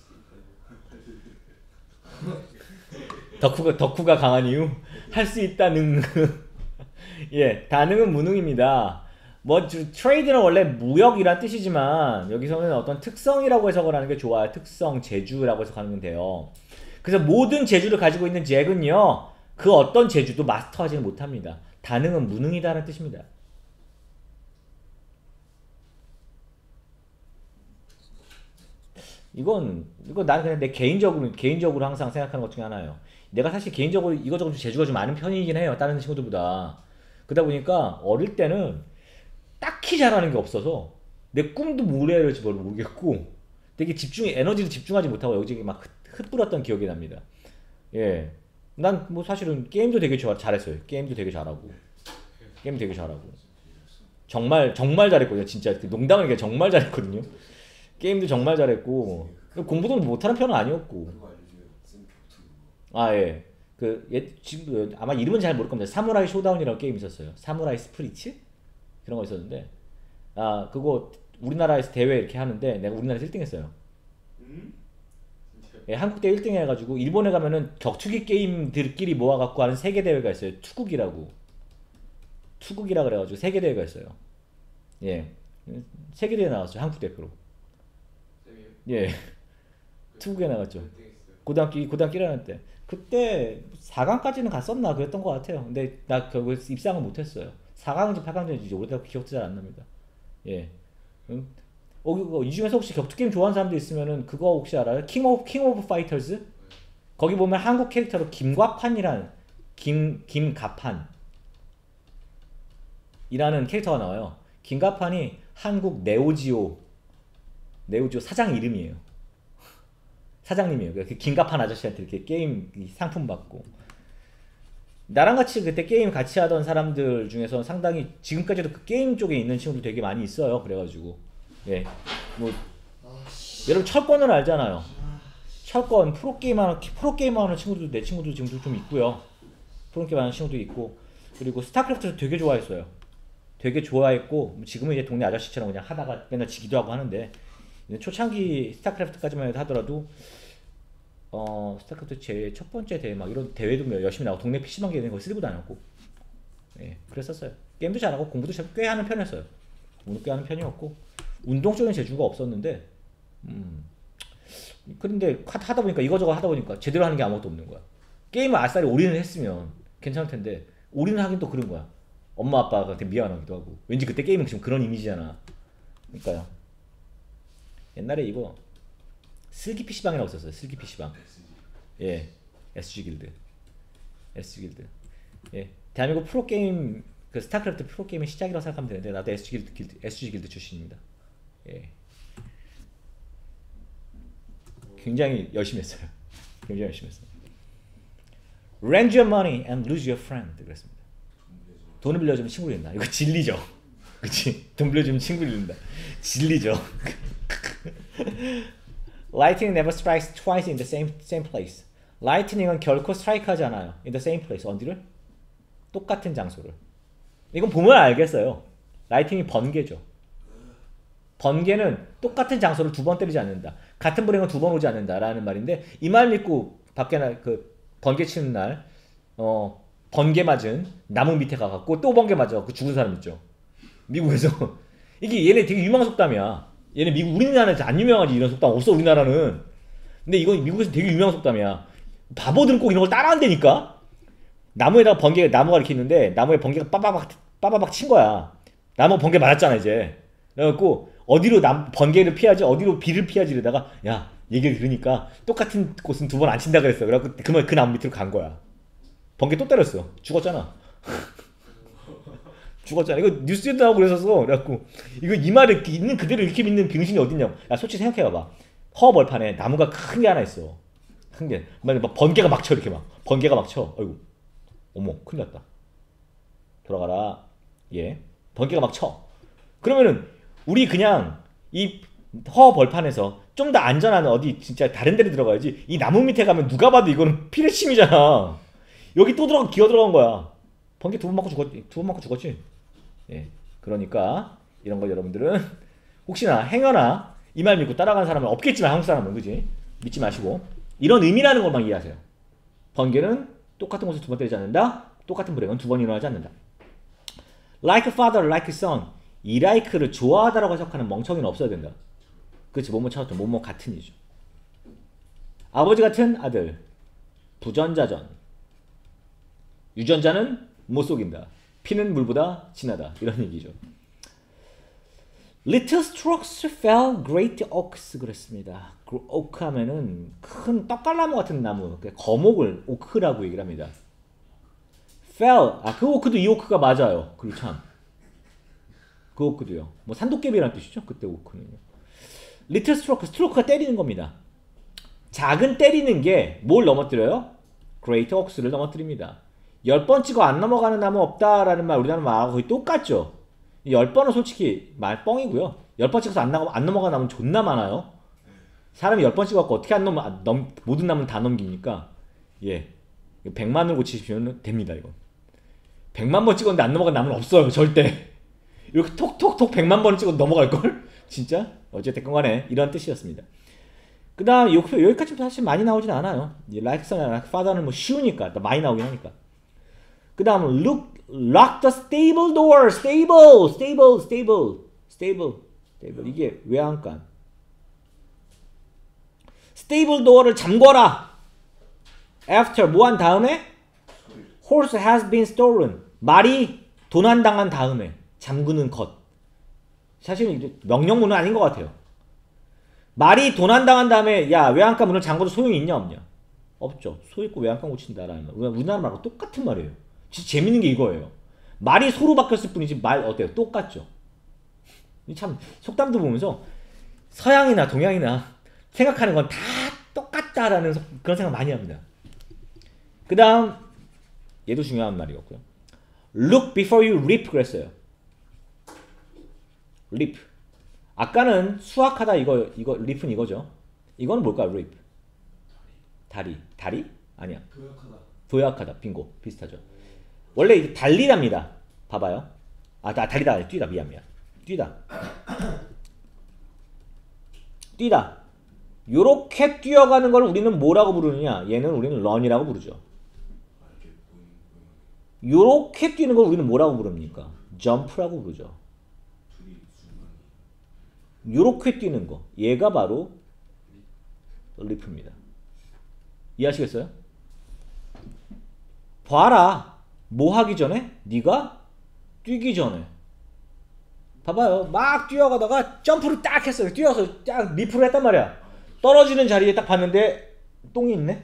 덕후가 강한 이유. 할 수 있다 능. 예, 다능은 무능입니다. 뭐 트레이드는 원래 무역이란 뜻이지만 여기서는 어떤 특성이라고 해석을 하는 게 좋아요. 특성, 재주라고 해석하는 건 돼요. 그래서 모든 재주를 가지고 있는 잭은요 그 어떤 재주도 마스터하지는 못합니다. 다능은 무능이다라는 뜻입니다. 이건 난 그냥 내 개인적으로 항상 생각하는 것 중에 하나예요. 내가 사실 개인적으로 이거저것 좀 재주가 좀 많은 편이긴 해요. 다른 친구들보다. 그러다 보니까 어릴 때는 딱히 잘하는 게 없어서 내 꿈도 뭘 해야 될지 모르겠고 되게 에너지를 집중하지 못하고 여기저기 막 흩뿌렸던 기억이 납니다. 예, 난 뭐 사실은 게임도 되게 잘했어요. 게임도 되게 잘하고 정말 잘했거든요. 진짜 농담을 얘기해 정말 잘했거든요. 게임도 정말 잘했고 공부도 못하는 편은 아니었고. 아 예, 지금 아마 이름은 잘 모를 겁니다. 사무라이 쇼다운이라고 게임 있었어요. 사무라이 스프리츠 그런 거 있었는데 그거 우리나라에서 대회 이렇게 하는데 내가 우리나라에서 1등 했어요. 예, 한국대 1등 해가지고 일본에 가면은 격투기 게임들끼리 모아갖고 하는 세계대회가 있어요. 투국이라 그래가지고 세계대회가 있어요. 예, 세계대회 나왔어요. 한국 대표로. 예. 투국에 나갔죠. 몇 등 했어요? 고등학교 1학년 때. 그때 4강까지는 갔었나 그랬던 것 같아요. 근데 나 결국에 입상을 못했어요. 4강인지 8강인지 오래되고 기억도 잘 안 납니다. 예. 이 중에서 혹시 격투 게임 좋아하는 사람들 있으면은 그거 혹시 알아요? 킹 오브 파이터즈? 거기 보면 한국 캐릭터로 김과판이라는 김가판이라는 캐릭터가 나와요. 김가판이 한국 네오지오 사장 이름이에요. 사장님이에요. 그 김가판 아저씨한테 이렇게 게임 상품 받고. 나랑 같이 그때 게임 같이 하던 사람들 중에서 상당히 지금까지도 그 게임 쪽에 있는 친구들 되게 많이 있어요. 그래가지고 예, 뭐 여러분 철권을 알잖아요. 철권 프로게임 하는 친구들도 내 친구도 지금도 좀 있고요. 프로게임 하는 친구도 있고 그리고 스타크래프트도 되게 좋아했어요. 되게 좋아했고 지금은 이제 동네 아저씨처럼 그냥 하다가 맨날 지기도 하고 하는데 초창기 스타크래프트까지만 해도 하더라도 스타크래프트 제 첫 번째 대회 막 이런 대회도 열심히 나가고 동네 PC방 게임은 거의 쓰리고 다녔고 예 그랬었어요. 게임도 잘하고 공부도 꽤 하는 편이었어요. 공부 꽤 하는 편이었고 운동적인 재주가 없었는데 그런데 하다 보니까 이거저거 하다 보니까 제대로 하는 게 아무것도 없는 거야. 게임을 아싸리 올인을 했으면 괜찮을 텐데 올인을 하긴 또 그런 거야. 엄마 아빠가 되게 미안하기도 하고 왠지 그때 게임은 지금 그런 이미지잖아. 그러니까요. 옛날에 이거 슬기 PC방이라고 썼어요. 슬기 PC방. 예, SG 길드. 예, 대한민국 프로게임 그 스타크래프트 프로게임의 시작이라고 생각하면 되는데 나도 SG 길드 출신입니다. 예. 굉장히 열심히 했어요. 굉장히 열심히 했어요. Lend your money and lose your friend. 그랬습니다. 돈을 빌려주면 친구를 잃는다. 이거 진리죠. 그치? 돈 빌려주면 친구를 잃는다. 진리죠. Lightning never strikes twice in the same place. Lightning은 결코 스트라이크하지 않아요. In the same place. 어디를? 똑같은 장소를. 이건 보면 알겠어요. 라이팅이 번개죠. 번개는 똑같은 장소를 두 번 때리지 않는다. 같은 불행은 두 번 오지 않는다라는 말인데 이 말 믿고 밖에 번개 치는 날 번개 맞은 나무 밑에 가갖고 또 번개 맞아 그 죽은 사람 있죠. 미국에서 이게 얘네 되게 유명한 속담이야. 얘네 미국 우리나라에서 안 유명하지 이런 속담 없어 우리나라는. 근데 이건 미국에서 되게 유명한 속담이야. 바보들은 꼭 이런 걸 따라한다니까. 나무에다가 나무가 이렇게 있는데 나무에 번개가 빠바박 친 거야. 나무 번개 맞았잖아 이제. 그래갖고 어디로 번개를 피하지 어디로 비를 피하지 이러다가 야 얘기를 들으니까 똑같은 곳은 두 번 안 친다 그랬어. 그래갖고 그 나무 밑으로 간 거야. 번개 또 때렸어. 죽었잖아. 죽었잖아. 이거 뉴스에도 나오고 그랬었어. 그래갖고 이거 이 말을 있는 그대로 이렇게 믿는 병신이 어딨냐고. 야 솔직히 생각해봐봐. 허벌판에 나무가 큰 게 하나 있어. 큰 게. 막 번개가 막 쳐 이렇게 막. 번개가 막 쳐. 아이고. 어머 큰일 났다. 돌아가라. 예. 번개가 막 쳐. 그러면은 우리 그냥 이 허벌판에서 좀 더 안전한 어디 진짜 다른 데로 들어가야지. 이 나무 밑에 가면 누가 봐도 이거는 피를 침이잖아. 여기 또 기어 들어간 거야. 번개 두 번 맞고 죽었지. 예. 그러니까 이런 거 여러분들은 혹시나 행여나 이 말 믿고 따라가는 사람은 없겠지만 한국 사람은 그지? 믿지 마시고 이런 의미라는 것만 이해하세요. 번개는 똑같은 곳에서 두 번 때리지 않는다. 똑같은 불행은 두 번 일어나지 않는다. Like a father, like a son. 이 like를 좋아하다라고 해석하는 멍청이는 없어야 된다. 그렇지. 뭐뭐 찾았죠. 뭐뭐 같은 이죠. 아버지 같은 아들. 부전자전. 유전자는 못 속인다. 피는 물보다 진하다. 이런 얘기죠. Little strokes fell great oaks 그랬습니다. 오크 하면은 큰 떡갈나무 같은 나무, 거목을 오크라고 얘기를 합니다. fell, 그 오크도 이 오크가 맞아요. 그리고 참. 그 오크도요. 뭐 산도깨비라는 뜻이죠. 그때 오크는요. Little stroke가 때리는 겁니다. 작은 때리는 게 뭘 넘어뜨려요? great oaks를 넘어뜨립니다. 10번 찍어 안 넘어가는 나무 없다라는 말 우리나라 말하고 거의 똑같죠. 10번은 솔직히 말 뻥이고요. 10번 찍어서 안 넘어가는 나무는 존나 많아요. 사람이 10번 찍어갖고 어떻게 모든 나무는 다 넘깁니까? 예. 100만을 고치시면 됩니다, 이거. 100만 번 찍었는데 안 넘어간 나무는 없어요, 절대. 이렇게 톡톡톡 100만 번을 찍어도 넘어갈걸? 진짜? 어쨌든 간에 이런 뜻이었습니다. 그 다음 여기까지 사실 많이 나오진 않아요. like son이나 like father는 뭐 쉬우니까 많이 나오긴 하니까. 그 다음 lock the stable door. stable 이게 외양간. stable door를 잠궈라. after 뭐 한 다음에 horse has been stolen. 말이 도난당한 다음에 잠그는 것. 사실은 명령문은 아닌 것 같아요. 말이 도난당한 다음에 야 외양간 문을 잠궈도 소용이 있냐 없냐? 없죠. 소 있고 외양간 고친다라는 말. 우리나라 말하고 똑같은 말이에요. 진짜 재밌는 게 이거예요. 말이 소로 바뀌었을 뿐이지 말 어때요? 똑같죠. 참 속담도 보면서 서양이나 동양이나 생각하는 건 다 똑같다라는 그런 생각 많이 합니다. 그 다음 얘도 중요한 말이었고요. Look before you leap 그랬어요. leap. 아까는 수학하다 이거 leap은 이거죠. 이거는 뭘까요? leap. 다리? 아니야. 도약하다. 빙고. 비슷하죠. 원래 이게 달리답니다. 봐봐요. 달리다. 뛰다. 미안. 뛰다. 요렇게 뛰어가는 걸 우리는 뭐라고 부르느냐? 얘는 우리는 run이라고 부르죠. 요렇게 뛰는 걸 우리는 뭐라고 부릅니까? jump라고 부르죠. 요렇게 뛰는 거. 얘가 바로 leap입니다. 이해하시겠어요? 봐라. 뭐 하기 전에? 네가 뛰기 전에. 봐봐요. 막 뛰어가다가 점프를 딱 했어요. 뛰어서 딱 리프를 했단 말이야. 떨어지는 자리에 딱 봤는데 똥이 있네?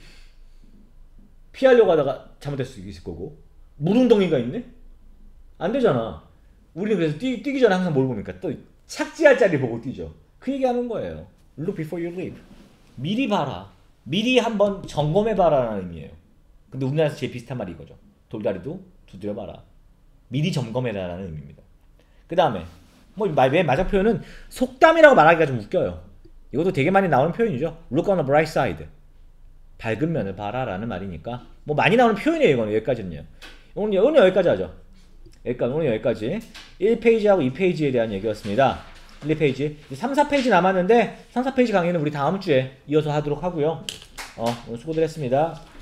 피하려고 하다가 잘못했을 수 있을 거고. 물웅덩이가 있네? 안 되잖아. 우리는 그래서 뛰기 전에 항상 뭘 봅니까? 또 착지할 자리 보고 뛰죠. 그 얘기하는 거예요. Look before you leap. 미리 봐라. 미리 한번 점검해봐라라는 의미예요. 근데 우리나라에서 제일 비슷한 말이 이거죠. 돌다리도 두드려봐라. 미리 점검해라라는 의미입니다. 그 다음에 맨 마지막 표현은 속담이라고 말하기가 좀 웃겨요. 이것도 되게 많이 나오는 표현이죠. Look on the bright side. 밝은 면을 봐라라는 말이니까 뭐 많이 나오는 표현이에요. 이거는 여기까지는요. 오늘 여기까지 하죠. 오늘 여기까지 1페이지하고 2페이지에 대한 얘기였습니다. 1, 2페이지 3, 4페이지 남았는데 3, 4페이지 강의는 우리 다음 주에 이어서 하도록 하고요. 오늘 수고들 했습니다.